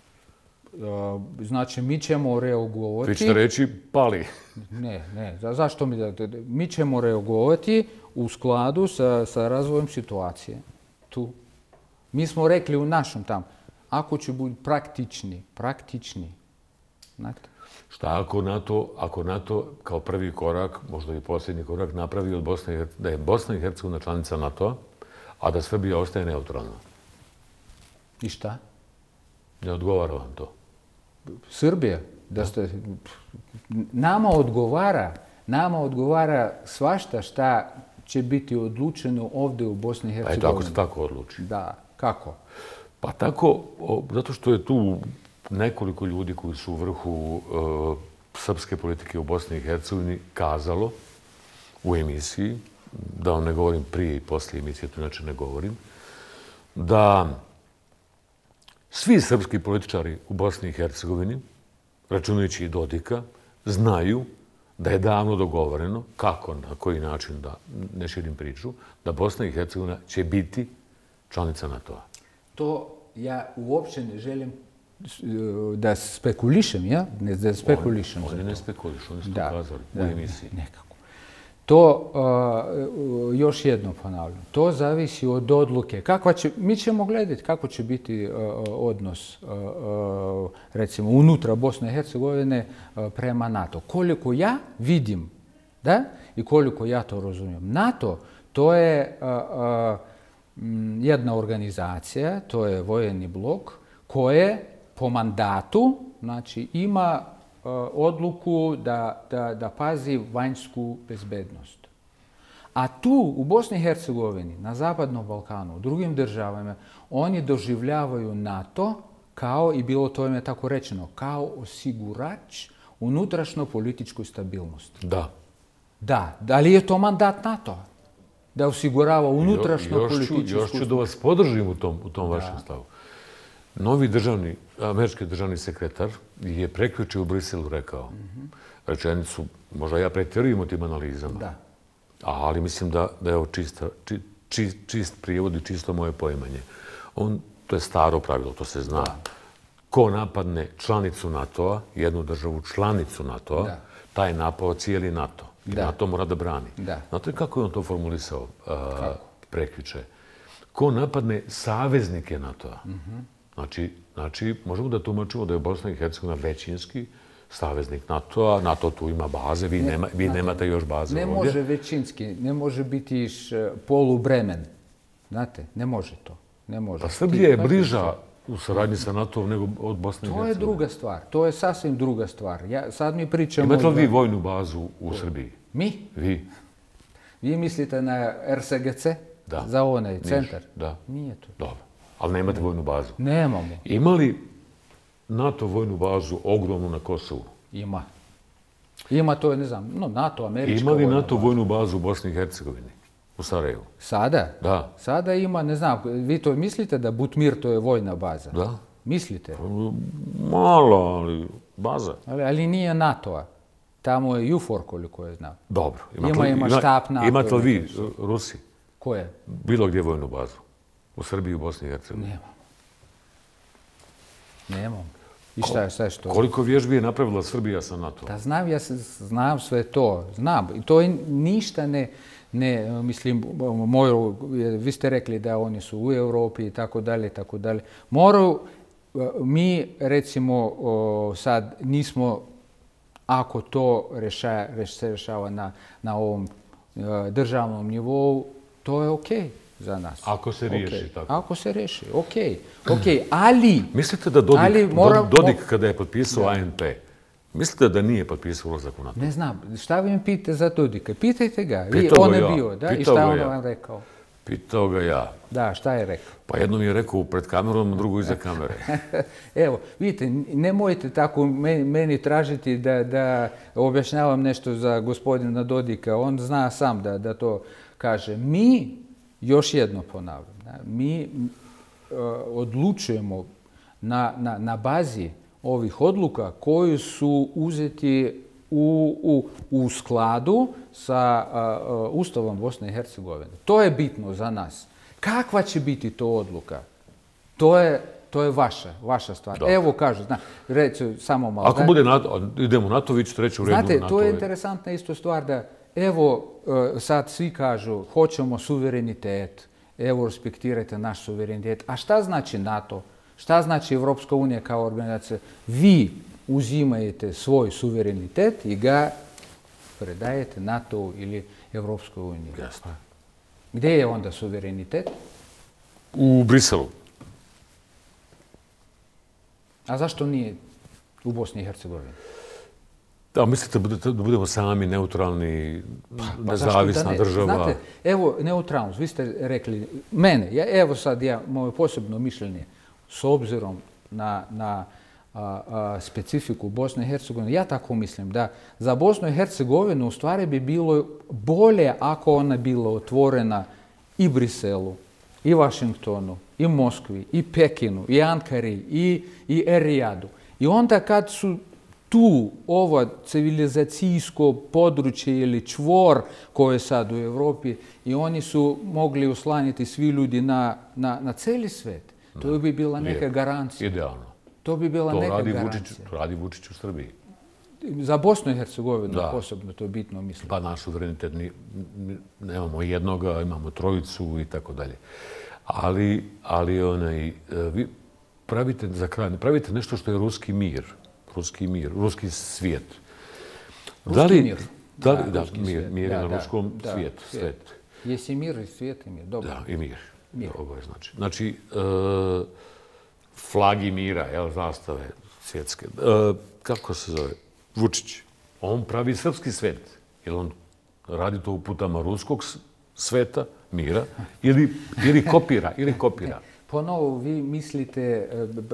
Znači, mi ćemo reagovati... Vi ćete reći pali. Ne. Zašto mi ćemo reagovati u skladu sa razvojem situacije. Tu. Mi smo rekli u našem tam, ako će biti praktični. Znate? Šta ako NATO kao prvi korak, možda i posljednji korak, napravi da je Bosna i Hercegovina članica NATO-a, a da Srbija ostaje neutralna? I šta? Ne odgovara vam to. Srbija? Nama odgovara svašta šta će biti odlučeno ovdje u Bosni i Hercegovini. Pa eto, ako se tako odluči. Da. Kako? Pa tako, zato što je tu nekoliko ljudi koji su u vrhu srpske politike u Bosni i Hercegovini kazalo u emisiji, da vam ne govorim prije i poslije emisije, to inače ne govorim, da svi srpski političari u Bosni i Hercegovini, računajući i Dodika, znaju da je davno dogovoreno, kako, na koji način, da ne širim priču, da Bosna i Hercegovina će biti članica NATO-a. To ja uopće ne želim da spekulišem, ja? Ne da spekulišem. Oni ne spekulišu, oni su to kazali u emisiji. Nekako. To, još jednom ponavljam, to zavisi od odluke. Mi ćemo gledati kako će biti odnos, recimo, unutra Bosne i Hercegovine prema NATO. Koliko ja vidim, da, i koliko ja to razumijem. NATO, to je jedna organizacija, to je vojni blok, koje po mandatu, znači, ima odluku da pazi vanjsku bezbednost. A tu u Bosni i Hercegovini, na Zapadnom Balkanu, u drugim državama, oni doživljavaju NATO kao, i bilo to im je tako rečeno, kao osigurač unutrašnjo političkoj stabilnosti. Da. Da, da li je to mandat NATO? Da osigurava unutrašnjo političku... Još ću da vas podržim u tom vašem stavu. Novi američki državni sekretar je prekjuče u Briselu rekao rečenicu, možda ja pretjerujem u tim analizama, ali mislim da je ovo čist prijevod i čisto moje poimanje. To je staro pravilo, to se zna. Ko napadne članicu NATO-a, jednu državu članicu NATO-a, taj je napao cijeli NATO. I NATO mora da brani. Znate kako je on to formulisao prekjuče? Ko napadne saveznike NATO-a? Znači, možemo da tumačimo da je Bosna i Hercegovina većinski saveznik NATO-a. NATO tu ima baze, vi nemate još baze ovdje. Ne može većinski, ne može biti polubremen. Znate, ne može to. Pa Srbija je bliža u saradnji sa NATO-om nego od Bosne i Hercegovine. To je druga stvar. To je sasvim druga stvar. Sad mi pričamo... Imate li vi vojnu bazu u Srbiji? Mi? Vi. Vi mislite na RSGC? Za onaj centar? Da. Nije to. Dobro. Ali nemate vojnu bazu? Nemamo. Ima li NATO vojnu bazu ogromnu na Kosovu? Ima. Ima to, ne znam, NATO, američka vojna baza. Ima li NATO vojnu bazu u Bosni i Hercegovini? U Sarajevu? Sada? Da. Sada ima, ne znam, vi to mislite da Butmir to je vojna baza? Da. Mislite? Malo, ali baza. Ali nije NATO-a. Tamo je UFOR, koliko je znam. Dobro. Ima štab NATO. Imate li vi, Rusi? Koje? Bilo gdje vojnu bazu? U Srbiji i u Bosni i Hercegovini? Nemam. I šta je što? Koliko vježbi je napravila Srbija sa NATO? Da znam, ja znam sve to. Znam. I to ništa mislim, vi ste rekli da oni su u Europi i tako dalje, tako dalje. Moraju, mi recimo sad nismo, ako to se rešava na ovom državnom nivou, to je okej za nas. Ako se riješi tako. Ako se riješi, okej. Ali... Mislite da Dodik kada je potpisao ANP, mislite da nije potpisao ulazak u NATO? Ne znam. Šta vi mi pitate za Dodika? Pitajte ga. On je bio, da? I šta je on vam rekao? Pitao ga ja. Da, šta je rekao? Pa jedno mi je rekao pred kamerom, drugo iza kamere. Evo, vidite, nemojte tako meni tražiti da objašnjavam nešto za gospodina Dodika. On zna sam da to kaže. Mi, još jedno ponavljam, mi odlučujemo na bazi ovih odluka koji su uzeti u skladu sa Ustavom Bosne i Hercegovine. To je bitno za nas. Kakva će biti to odluka? To je vaša stvar. Dobro. Evo kažu, reći samo malo. Ako bude NATO, idemo NATO, vi ćete reći u redu. Znate, to je interesantna isto stvar da, evo, sad svi kažu, hoćemo suverenitet, evo, respektirajte naš suverenitet. A šta znači NATO? Šta znači Evropska unija kao organizacija? Vi uzimajete svoj suverenitet i ga predajete NATO ili Evropskoj uniji. Jasno. Gdje je onda suverenitet? U Briselu. A zašto nije u Bosni i Hercegovini? Da, mislite da budemo sami neutralni, nezavisna država? Znate, evo, neutralnost, vi ste rekli, evo sad moje posebno mišljenje, s obzirom na specifiku Bosne i Hercegovine, ja tako mislim da za Bosnu i Hercegovinu u stvari bi bilo bolje ako ona bila otvorena i Briselu, i Vašingtonu, i Moskvi, i Pekinu, i Ankari, i Erijadu. I onda kad su tu ovo civilizacijsko područje ili čvor koje je sad u Europi i oni su mogli oslanjati svi ljudi na cijeli svet, to bi bila neka garancija. Idealno. To bi bila neka garancija. To radi Vučić u Srbiji. za Bosnu i Hercegovinu posebno to je bitno, mislim. Pa naš suverenitet, nemamo jednoga, imamo trojicu i tako dalje. Ali vi pravite, za kraj, pravite nešto što je ruski mir, ruski svijet. Ruski mir. Da, mir je na ruskom svijetu. Jesi mir i svijet i mir, dobro. Da, i mir. Oboje znači. Znači, flagi mira, zastave svjetske. Kako se zove? Vučić. On pravi srpski svet. Jer on radi to u putama ruskog sveta, mira, ili kopira. Ponovo, vi mislite,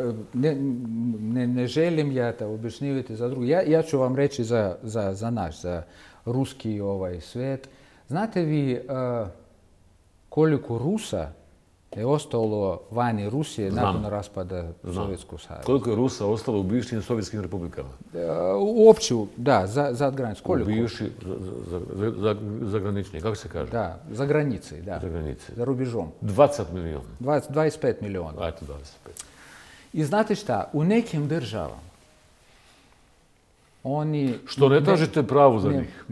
ne želim ja da objašnjivate za drugi. Ja ću vam reći za naš, za ruski svet. Znate vi koliko Rusa je ostalo vani Rusije nakon raspada Sovjetskog saveza? Koliko je Rusa ostalo u bivšim sovjetskim republikama? Uopće, da, za granicu. Koliko? U bivši, za granični, kako se kaže? Da, za granice, da. Za granice. Za rubižom. 20 milijuna. 25 milijuna. Ajde, 25. I znate šta, u nekim državama oni... Što ne tražite pravo za njih?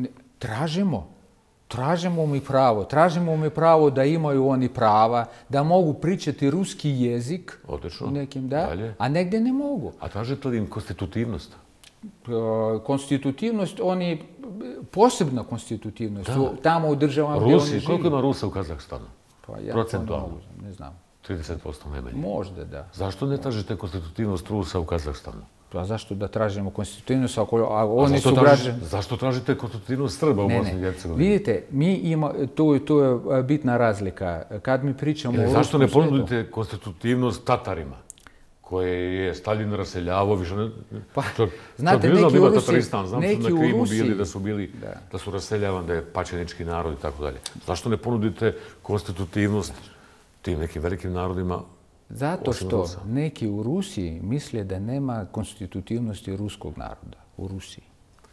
Tražimo mi pravo da imaju oni prava, da mogu pričati ruski jezik. Odlično. Nekim, da, a negdje ne mogu. A tražite li im konstitutivnost? Konstitutivnost, oni, posebna konstitutivnost, tamo u državama gdje oni živi. Koliko ima Rusa u Kazahstanu? Pa ja procentualno? Ne znam. 30% najmanje. Možda, da. Zašto ne tražite konstitutivnost Rusa u Kazahstanu? A zašto da tražimo konstitutivnost ako oni su građani? Zašto tražite konstitutivnost Srba u Bosni i Hercegovini? Vidite, tu je bitna razlika. Kad mi pričamo o ruskom zašto ne ponudite konstitutivnost Tatarima, koje je Stalin raseljavao više ne... Znate, neki u Rusiji... Znam su na Krimu bili, da su raseljavani, da je pačenički narod i tako dalje. Zašto ne ponudite konstitutivnost tim nekim velikim narodima? Zato što neki u Rusiji misle da nema konstitutivnosti ruskog naroda u Rusiji.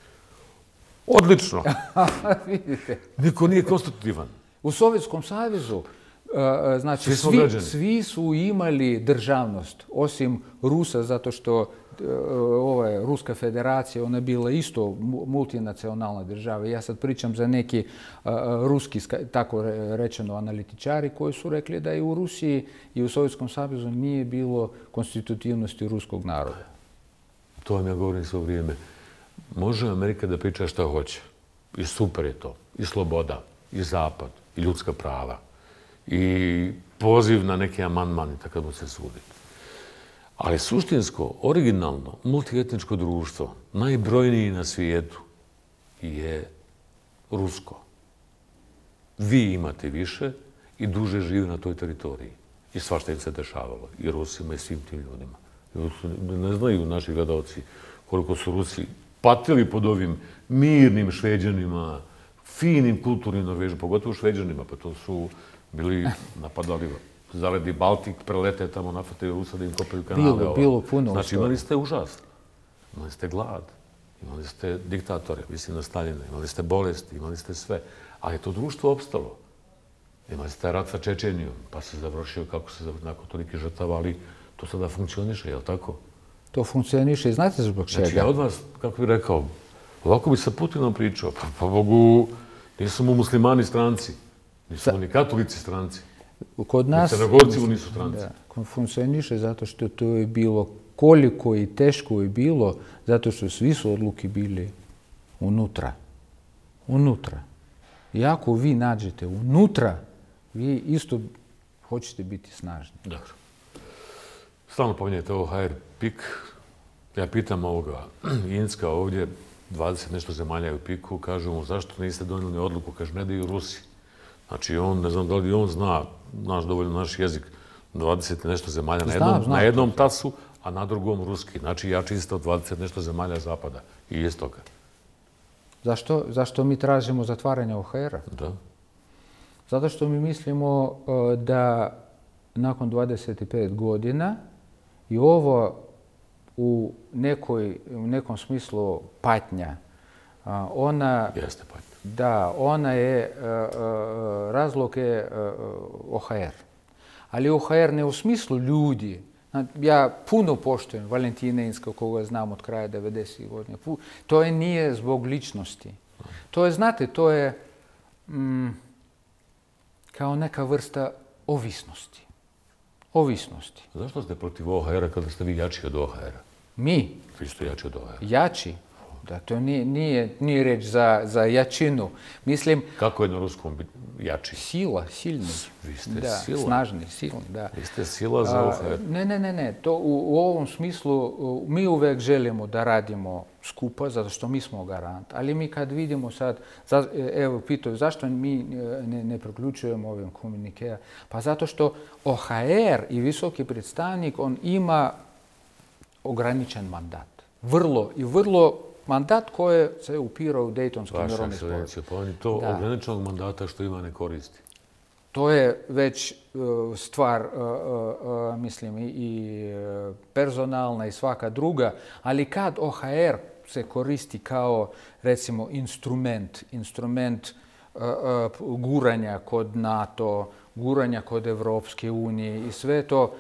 Odlično. Vidite. Niko nije konstitutivan. U Sovjetskom savezu, znači, svi su imali državnost, osim Rusa, zato što Ruska federacija, ona je bila isto multinacionalna država. Ja sad pričam za neki ruski, tako rečeno, analitičari koji su rekli da i u Rusiji i u Sovjetskom savezu nije bilo konstitutivnosti ruskog naroda. To vam ja govorim svo vrijeme. Može Amerika da priča šta hoće. I super je to. I sloboda, i zapad, i ljudska prava. I poziv na neki amandman, tako da mu se sudi. Ali suštinsko, originalno, multietničko društvo, najbrojniji na svijetu, je rusko. Vi imate više i duže žive na toj teritoriji. I svašta im se dešavalo. I Rusima i svim tim ljudima. Ne znaju naši gledalci koliko su Rusi patili pod ovim mirnim Šveđanima, finim kulturnim Norvežima, pogotovo Šveđanima, pa to su bili napadali zaledi Baltik, prelete tamo, nafataju Rusa da im kopaju kanale. Bilo puno. Znači imali ste užas, imali ste glad, imali ste diktatore, mislim na Staljina, imali ste bolesti, imali ste sve. Ali je to društvo opstalo. Imali ste rat sa Čečenijom, pa se završio kako se nakon toliki žrtava, ali to sada funkcioniše, je li tako? To funkcioniše i znate zbog čega? Znači ja od vas, kako bih rekao, ovako bi sa Putinom pričao, pa Bogu, nisu mu muslimani stranci, nisu mu ni katolici stranci. Kod nas... Crnogorci nisu stranci. Funkcioniše zato što to je bilo koliko i teško je bilo, zato što svi su odluke bili unutra. Unutra. I ako vi nađete unutra, vi isto hoćete biti snažni. Dobro. Stalno pominjate ovo HR PIK. Ja pitam ovoga, Inska ovdje, 20 nešto zemalja je u PIK-u, kažu mu zašto niste donijeli odluku, kaže ne daju Rusi. Znači on, ne znam da li on zna dovoljno naš jezik, 20 nešto zemalja na jednom tasu, a na drugom ruski. Znači jači isto 20 nešto zemalja zapada i istoka. Zašto mi tražimo zatvaranje OHR-a? Da. Zato što mi mislimo da nakon 25 godina i ovo u nekom smislu patnja, ona... Jeste patnja. Da, ona je, razlog je OHR. Ali OHR ne u smislu ljudi, Ja puno poštujem Valentina Inzka, koga znam od kraja 90. godina. To nije zbog ličnosti. To je, znate, to je kao neka vrsta ovisnosti. Ovisnosti. Zašto ste protiv OHR-a kada ste vi jači od OHR-a? Mi? Vi ste jači od OHR-a. Jači? Da, to nije reč za jačinu. Mislim... Kako je na ruskom biti jači? Sila, silni. Vi ste da, sila. Snažni, silni, da. Vi ste sila za OHR. Ne. To u ovom smislu mi uvek želimo da radimo skupa, zato što mi smo garant. Ali mi kad vidimo sad, evo pitaju zašto mi ne priključujemo ovim komunikeja, pa zato što OHR i visoki predstavnik, on ima ograničen mandat. Vrlo mandat koji se upira u Dejtonskom mirovni sporazum. Pa oni to ograničenog mandata što ima ne koristi. To je već stvar, mislim, i personalna i svaka druga, ali kad OHR se koristi kao, recimo, instrument guranja kod NATO, guranja kod Evropske unije i sve to,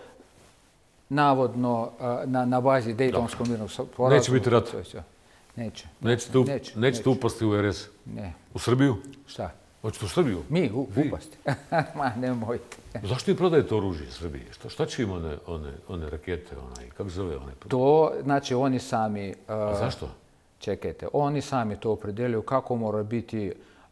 navodno na bazi Dejtonskog mirovnog sporazuma. Neće biti rat? Neće. Nećete upasti u RS? Ne. U Srbiju? Šta? Hoćete u Srbiju? Mi upasti? Ma, nemojte. Zašto vi prodajete oružje Srbiji? Šta će im one rakete, kako zove one? To, znači, oni sami... A zašto? Čekajte, oni sami to opredeljuju kako mora biti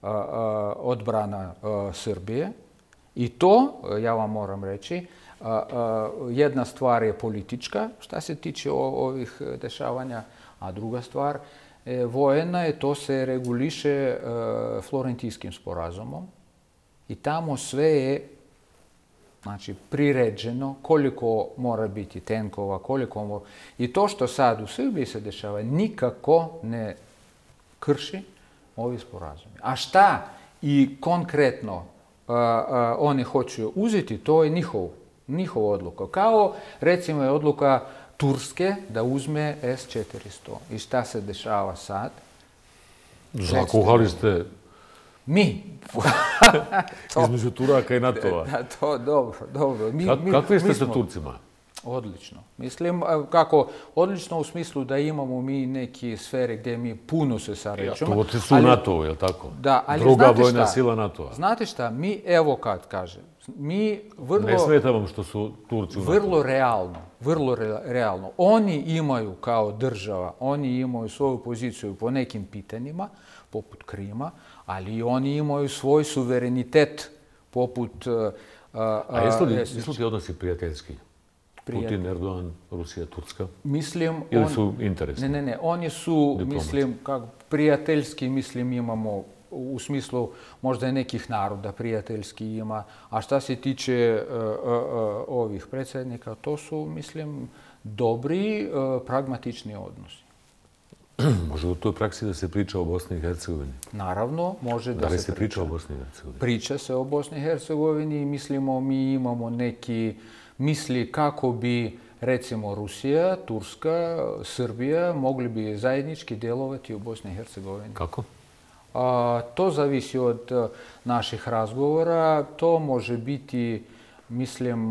odbrana Srbije. I to, ja vam moram reći, jedna stvar je politička, šta se tiče ovih dešavanja, a druga stvar vojna je, to se reguliše Florentijskim sporazumom i tamo sve je, znači, priređeno koliko mora biti tenkova, koliko mora... I to što sad u Srbiji se dešava nikako ne krši ovi sporazumi. A šta i konkretno oni hoću uzeti, to je njihova odluka. Kao, recimo, je odluka Turske da uzme S-400. I šta se dešava sad? Zakuhali ste... Mi. Između Turaka i NATO-a. Da, to dobro. Kakvi ste sa Turcima? Odlično. Mislim, kako, odlično u smislu da imamo mi neke sfere gdje mi puno se sarađujemo. To su NATO, je li tako? Da, ali druga vojna sila NATO-a. Znate šta, mi, evo kad kažem, mi vrlo... Ne smeta vam što su Turci u NATO? Vrlo realno. Oni imaju kao država, oni imaju svoju poziciju po nekim pitanjima, poput Krima, ali oni imaju svoj suverenitet poput... A jesu li ti odnosi prijateljski? Putin, Erdogan, Rusija, Turska? Mislim... Ili su interesni? Ne. Oni su, mislim, prijateljski, mislim, imamo u smislu možda i nekih naroda prijateljski ima. A šta se tiče ovih predsjednika, to su, mislim, dobri, pragmatični odnosi. Može u toj praksi da se priča o Bosni i Hercegovini? Naravno, može da se priča. Da li se priča o Bosni i Hercegovini? Priča se o Bosni i Hercegovini i mislimo, mi imamo neki misli kako bi, recimo, Rusija, Turska, Srbija mogli bi zajednički djelovati u Bosni i Hercegovini. Kako? To zavisi od naših razgovora. To može biti, mislim,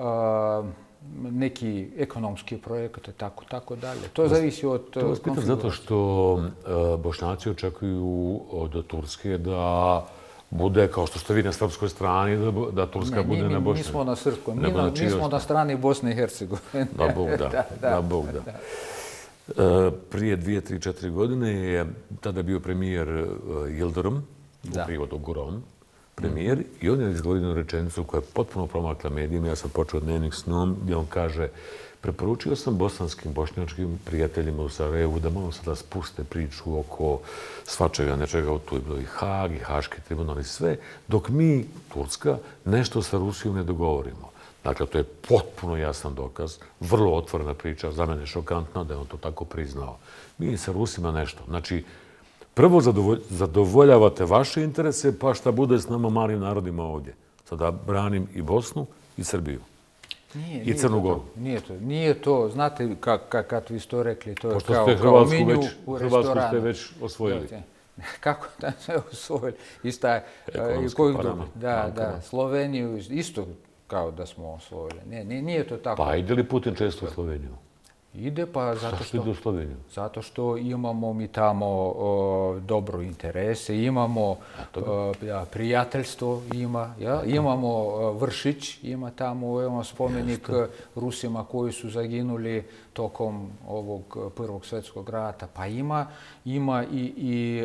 neki ekonomski projekat, tako dalje. To zavisi od... To vas pitam zato što Bošnjaci očekuju od Turske da bude, kao što ste vi na srpskoj strani, da Turska bude na Bošnjoj. Mi smo na srpskoj. Mi smo na strani Bosne i Hercegovine. Da Bog da. Prije 2, 3, 4 godine je tada bio premijer Yildirim, u prijevodu Gorom, premijer, i on je izgovorio jednu rečenicu koja je potpuno promakla medijima. Ja sam počeo dnevnik snom gdje on kaže: preporučio sam bosanskim, bošnjačkim prijateljima u Sarajevu da malo sada spuste priču oko svačega nečega. Tu je bilo i Haag, i Haški tribunal i sve, dok mi, Turska, nešto sa Rusijom ne dogovorimo. Dakle, to je potpuno jasan dokaz, vrlo otvorena priča, za mene šokantno da je on to tako priznao. Mi sa Rusima nešto. Znači, prvo zadovoljavate vaše interese, pa šta bude s nama malim narodima ovdje. Sada branim i Bosnu i Srbiju. I Crnu Goru. Nije to, znate kad vi ste to rekli, to je kao menju u restoranu. Hrvatsku ste već osvojili. Kako da se osvojili? Ekonomski parama. Da, Sloveniju isto. kao da smo osvojili. Nije to tako. Pa ide li Putin često u Sloveniju? Ide, pa Zašto ide u Sloveniju? zato što imamo mi tamo dobro interese, imamo prijateljstvo, imamo Vršić, ima tamo spomenik Rusima koji su zaginuli tokom ovog Prvog svjetskog rata. Pa ima i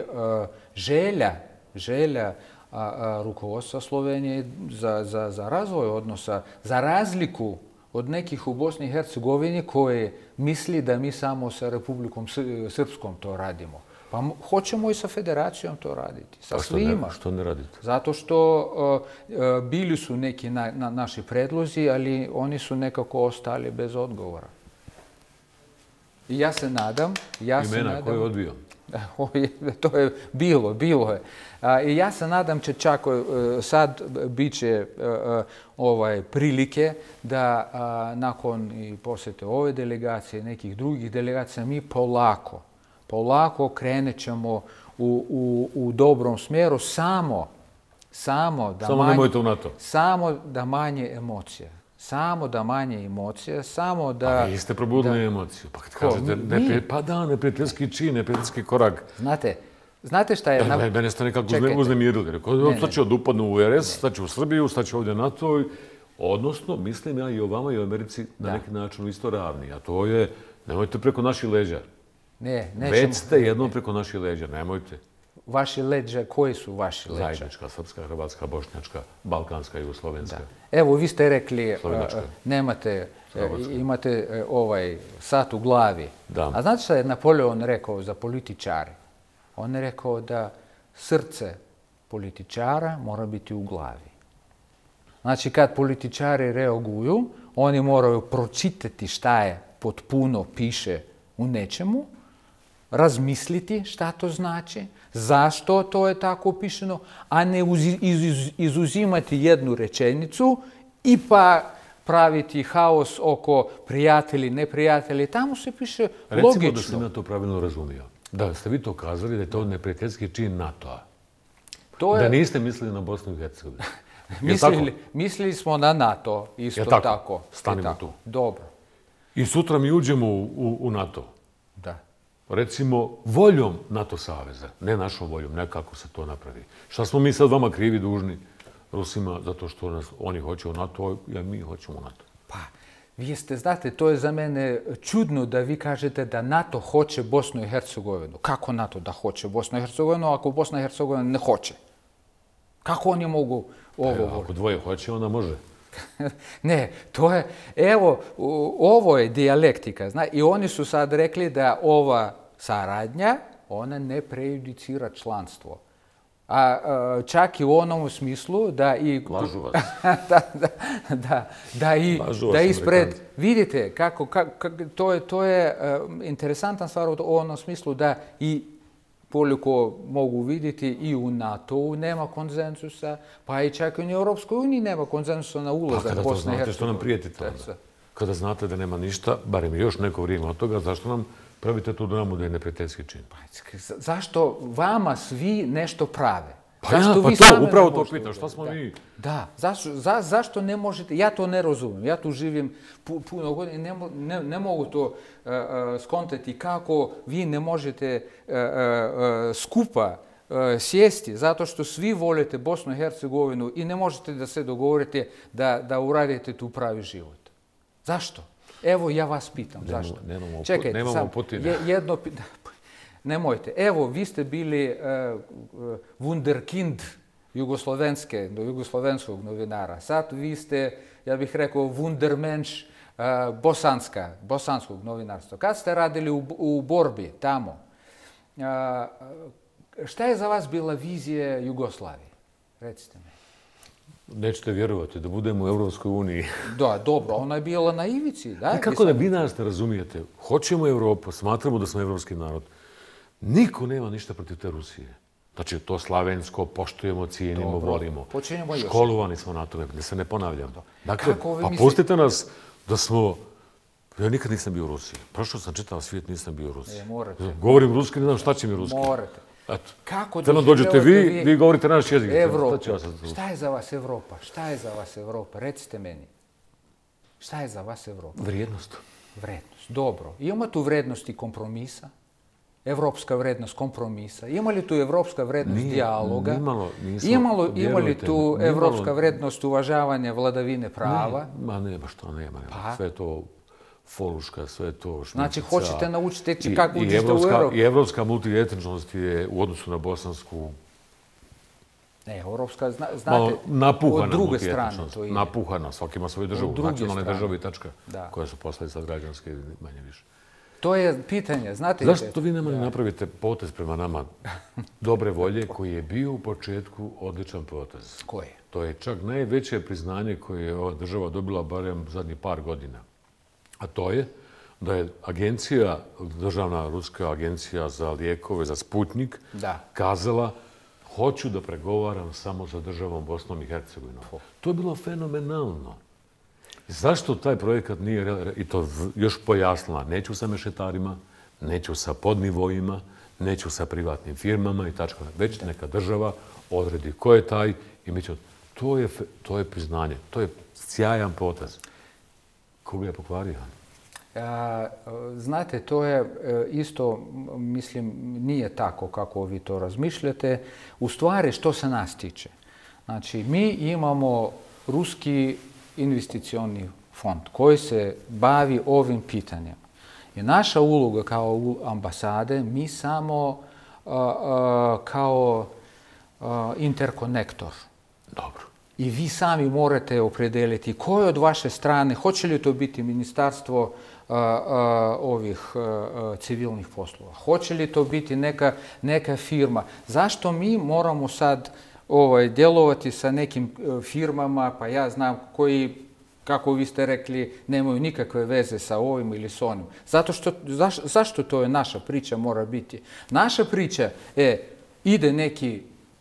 želja rukovodstva Slovenije za razvoj odnosa, za razliku od nekih u Bosni i Hercegovini koje misli da mi samo sa Republikom Srpskom to radimo. Pa hoćemo i sa Federacijom to raditi, sa svima. Što ne radite? Zato što bili su neki naši predlozi, ali oni su nekako ostali bez odgovora. I ja se nadam... Imena koje je odbio? To je bilo je. I ja se nadam će čak sad bit će prilike da nakon i posjete ove delegacije i nekih drugih delegacija mi polako krenut ćemo u dobrom smjeru samo nemojte u NATO. Samo da manje emocija. Samo da... A vi ste probudili emociju. Pa kad kažete, neprijateljski čin, neprijateljski korak. Znate šta je... Mene ste nekako uznemirili. Rekao, sad će upadnu u RS, sad će u Srbiju, sad će ovdje NATO. Odnosno, mislim ja i o vama i o Americi na neki način isto ravni. A to je, nemojte preko naših leđa. Već ste jednom preko naših leđa, nemojte. Vaši leđa, koji su vaši leđa? Zajednička, srpska, hrvatska, bošnjačka, balkanska, jugoslovenska. Evo, vi ste rekli, imate sat u glavi. A znate šta je Napoleon rekao za političare? On je rekao da srce političara mora biti u glavi. Znači, kad političari reaguju, oni moraju pročitati šta je potpuno piše u nečemu, razmisliti šta to znači, zašto to je tako opišeno, a ne izuzimati jednu rečenicu i pa praviti haos oko prijatelji, neprijatelji. Tamo se piše logično. Recimo da sam ja to pravilno razumio. Da ste vi to kazali da je to neprijateljski čin NATO-a. Da niste mislili na Bosnu i Hercegovinu. Mislili smo na NATO, isto tako. Stanimo tu. Dobro. I sutra mi uđemo u NATO. Da. Recimo, voljom NATO saveza, ne našom voljom, ne kako se to napravi. Šta smo mi sad vama krivi, dužni Rusima, zato što nas oni hoće u NATO, a mi hoćemo u NATO? Pa, vi ste, znate, to je za mene čudno da vi kažete da NATO hoće Bosnu i Hercegovinu. Kako NATO da hoće Bosnu i Hercegovinu, ako Bosna i Hercegovina ne hoće? Kako oni mogu ovo? Ako dvoje hoće, onda može. Ne, to je, evo, ovo je dijalektika. I oni su sad rekli da ova saradnja, ona ne prejudicira članstvo. A čak i u onom smislu da i... Lažu vas. Da ispred... Vidite, to je interesantan stvar u onom smislu da i koliko mogu vidjeti i u NATO-u nema konsenzusa, pa i čak i u Europskoj uniji nema konsenzusa na ulazak Bosne i Hercegovine. Kada to znate, što nam prijetite onda? Kada znate da nema ništa, barem još neko vrijeme od toga, zašto nam pravite tu dramu da je neprijateljski čin? Zašto vama svi nešto prave? Upravo to pitam, šta smo mi? Da, zašto ne možete, ja to ne razumijem, ja tu živim puno godina, ne mogu to skontati kako vi ne možete skupa sjesti, zato što svi volite Bosnu i Hercegovinu i ne možete da se dogovorite da uradite tu pravi život. Zašto? Evo, ja vas pitam, zašto? Nemamo Putina. Jedno pitanje. Nemojte. Evo, vi ste bili wunderkind jugoslovenskog novinara. Sad vi ste, ja bih rekao, wundermensch bosanskog novinarstva. Kad ste radili u borbi tamo, šta je za vas bila vizija Jugoslavije? Recite mi. Nećete vjerovati da budemo u Europskoj uniji. Da, dobro, ona je bila na ivici. Kako da vi nas ne razumijete? Hoćemo Europu, smatramo da smo evropski narod. Niko nema ništa protiv te Rusije. Znači, to slavensko poštujemo, cijenimo, volimo. Školovani smo na tome, da se ne ponavljam. Dakle, pa pustite nas da smo... Ja nikad nisam bio u Rusiji. Prošao sam čitav svijet, nisam bio u Rusiji. Govorim ruski, ne znam šta će mi ruski. Morate. Eto. Kako Sad nam dođete vi govorite naš jezik. Evropa. Šta je za vas Evropa? Šta je za vas Evropa? Recite meni. Šta je za vas Evropa? Vrijednost. Vrednost. Dobro. Ima tu vrednosti kompromisa? Evropska vrednost kompromisa? Ima li tu evropska vrednost dijaloga? Ima li tu evropska vrednost uvažavanja vladavine prava? Nema što, nema. Sve to foluška, sve to šmitica. Znači, hoćete naučiti kako uđete u Evropu. I evropska multietničnost je u odnosu na bosansku ne, evropska, znate, od druge strane to ide. Napuhana, svaki ima svoju državu, nacionalne države i tačka, koja su posljedica građanske manje više. To je pitanje, znate... Zašto vi ne napravite potez prema nama dobre volje koji je bio u početku odličan potez? Koji? To je čak najveće priznanje koje je ova država dobila barem zadnjih par godina. A to je da je agencija, državna ruska agencija za lijekove, za Sputnik, kazala hoću da pregovaram samo sa državom Bosnom i Hercegovinom. To je bilo fenomenalno. Zašto taj projekat nije, i to još pojasnila, neću sa mešetarima, neću sa podnivoima, neću sa privatnim firmama i tačka. Već neka država odredi ko je taj i mi ćemo... To je priznanje, to je sjajan potez. Koga je pokvario? Znate, to je isto, mislim, nije tako kako vi to razmišljate. U stvari, što se nas tiče. Znači, mi imamo ruski investicioni fond koji se bavi ovim pitanjem. I naša uloga kao ambasade, mi samo kao interkonektor. Dobro. I vi sami morate opredeliti koje od vaše strane, hoće li to biti ministarstvo ovih civilnih poslova, hoće li to biti neka firma. Zašto mi moramo sad djelovati sa nekim firmama, pa ja znam koji, kako vi ste rekli, nemaju nikakve veze sa ovim ili s onim. Zašto to je naša priča mora biti? Naša priča je, ide neki,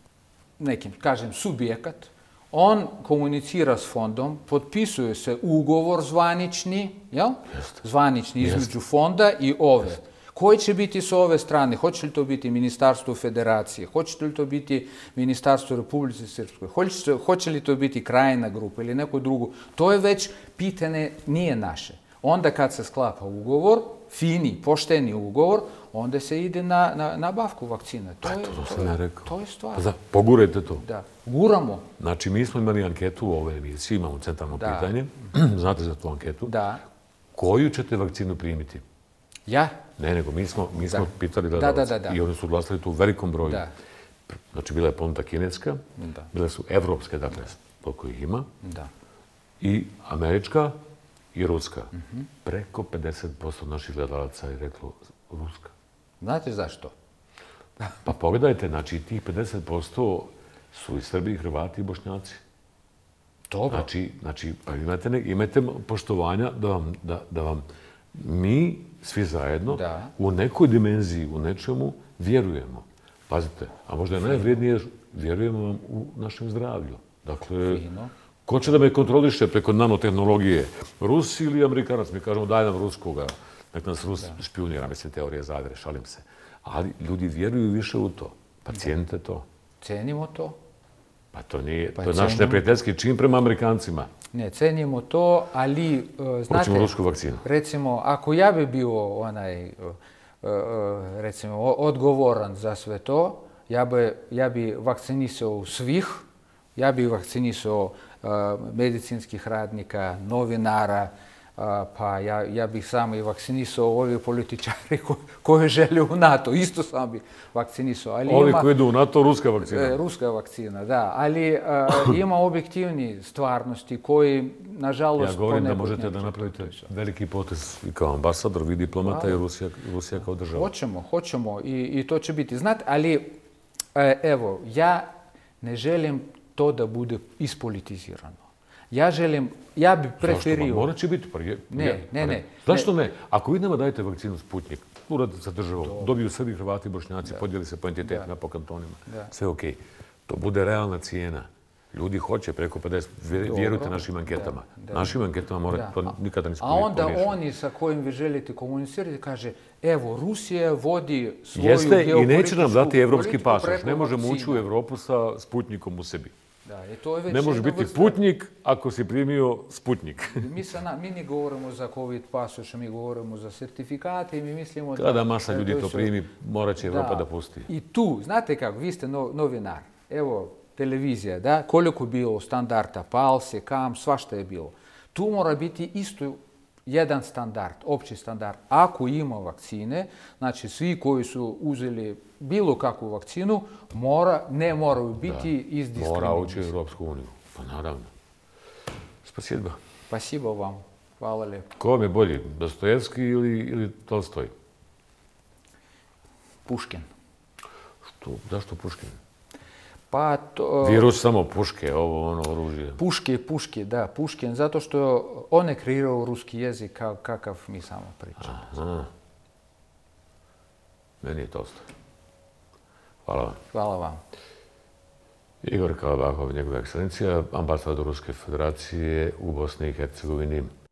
kažem, subjekat, on komunicira s fondom, potpisuje se ugovor zvanični, zvanični između fonda i ove. Koji će biti s ove strane? Hoće li to biti Ministarstvo Federacije? Hoće li to biti Ministarstvo Republike Srpskoj? Hoće li to biti Krajina grupa ili neko drugo? To je već pitanje, nije naše. Onda kad se sklapa ugovor, fini, pošteni ugovor, onda se ide na nabavku vakcina. To je stvar. Pogurajte to. Da, guramo. Znači, mi smo imali anketu u ovoj emisiji, imamo centralno pitanje. Znate za tu anketu? Da. Koju ćete vakcinu primiti? Ja? Ne, nego mi smo pitali gledalce i oni su glasali tu u velikom broju. Znači, bila je ponuda kineska, bile su evropske, dakle, koliko ih ima, i američka i ruska. Preko 50% naših gledalaca je reklo ruska. Znate zašto? Pa pogledajte, znači, tih 50% su i Srbi, i Hrvati, i Bošnjaci. Dobro. Znači, imate poštovanja da vam mi, svi zajedno, u nekoj dimenziji, u nečemu, vjerujemo. Pazite, a možda je najvrijednije, vjerujemo vam u našem zdravlju. Dakle, ko će da me kontroliše preko nanotehnologije? Rus ili Amerikanac? Mi kažemo, daj nam ruskoga. Nek nas Rus špionira, mislim, teorije zavere, šalim se. Ali ljudi vjeruju više u to. Pacijente to. Cenimo to. Pa to nije, to je naš neprijateljski čin prema Amerikancima. Ne, cenimo to, ali, znate, rusku vakcinu. Recimo, ako ja bi bio recimo, odgovoran za sve to, ja bi vakcinisao svih, ja bi vakcinisao medicinskih radnika, novinara, pa ja bih samo i vakcinisao ovi političari koji žele u NATO. Isto sam bi vakcinisao. Ovi koji idu u NATO, ruska vakcina. Ruska vakcina, da. Ali ima objektivni stvarnosti koji, nažalost... Ja govorim da možete da napravite veliki potez i kao ambasador, vi diplomata i Rusija kao država. Hoćemo i to će biti. Znate, ali evo, ja ne želim to da bude ispolitizirano. Ja bi preferio... Zašto? Morat će biti. Ne. Zašto ne? Ako vi nama dajete vakcinu Sputnik, uradite sa državom, dobiju Srbi, Hrvati i Bošnjaci, podijeli se po entitetima, po kantonima, sve okej. To bude realna cijena. Ljudi hoće preko 50, vjerujte našim anketama. Našim anketama mora, to nikada nismo pogriješili. A onda oni sa kojim vi želite komunicirati kaže, evo, Rusija vodi svoju geopolitičku politiku. I neće nam dati evropski pasoš. Ne možemo ući u Evropu sa Sputnikom u sebi. Ne može biti putnik ako si primio Sputnik. Mi ne govorimo za COVID pasoš, mi govorimo za sertifikate i mi mislimo da... Kada masa ljudi to primi, morat će Evropa da pusti. I tu, znate kako, vi ste novinar. Evo, televizija, da, koliko je bilo standarda, Pulse, KAM, svašta je bilo. Tu mora biti isto jedan standard, opći standard. Ako ima vakcine, znači svi koji su uzeli bilo kakvu vakcinu, ne moraju biti izdiskriminirani. Mora ući u Europsku uniju, pa naravno. Spasiba. Spasibo vam, hvala lijepo. Ko vam je bolji, Dostojevski ili Tolstoj? Puškin. Zašto Puškin? Pa to... Virus samo puške, ovo ono oružje. Puške, da, Puškin, zato što on je kreirao ruski jezik kakav mi samo pričamo. Meni je Tolstoj. Hvala vam. Hvala vam. Igor Kalabakov, njegova ekscelencija, ambasador Ruske federacije u Bosni i Hercegovini.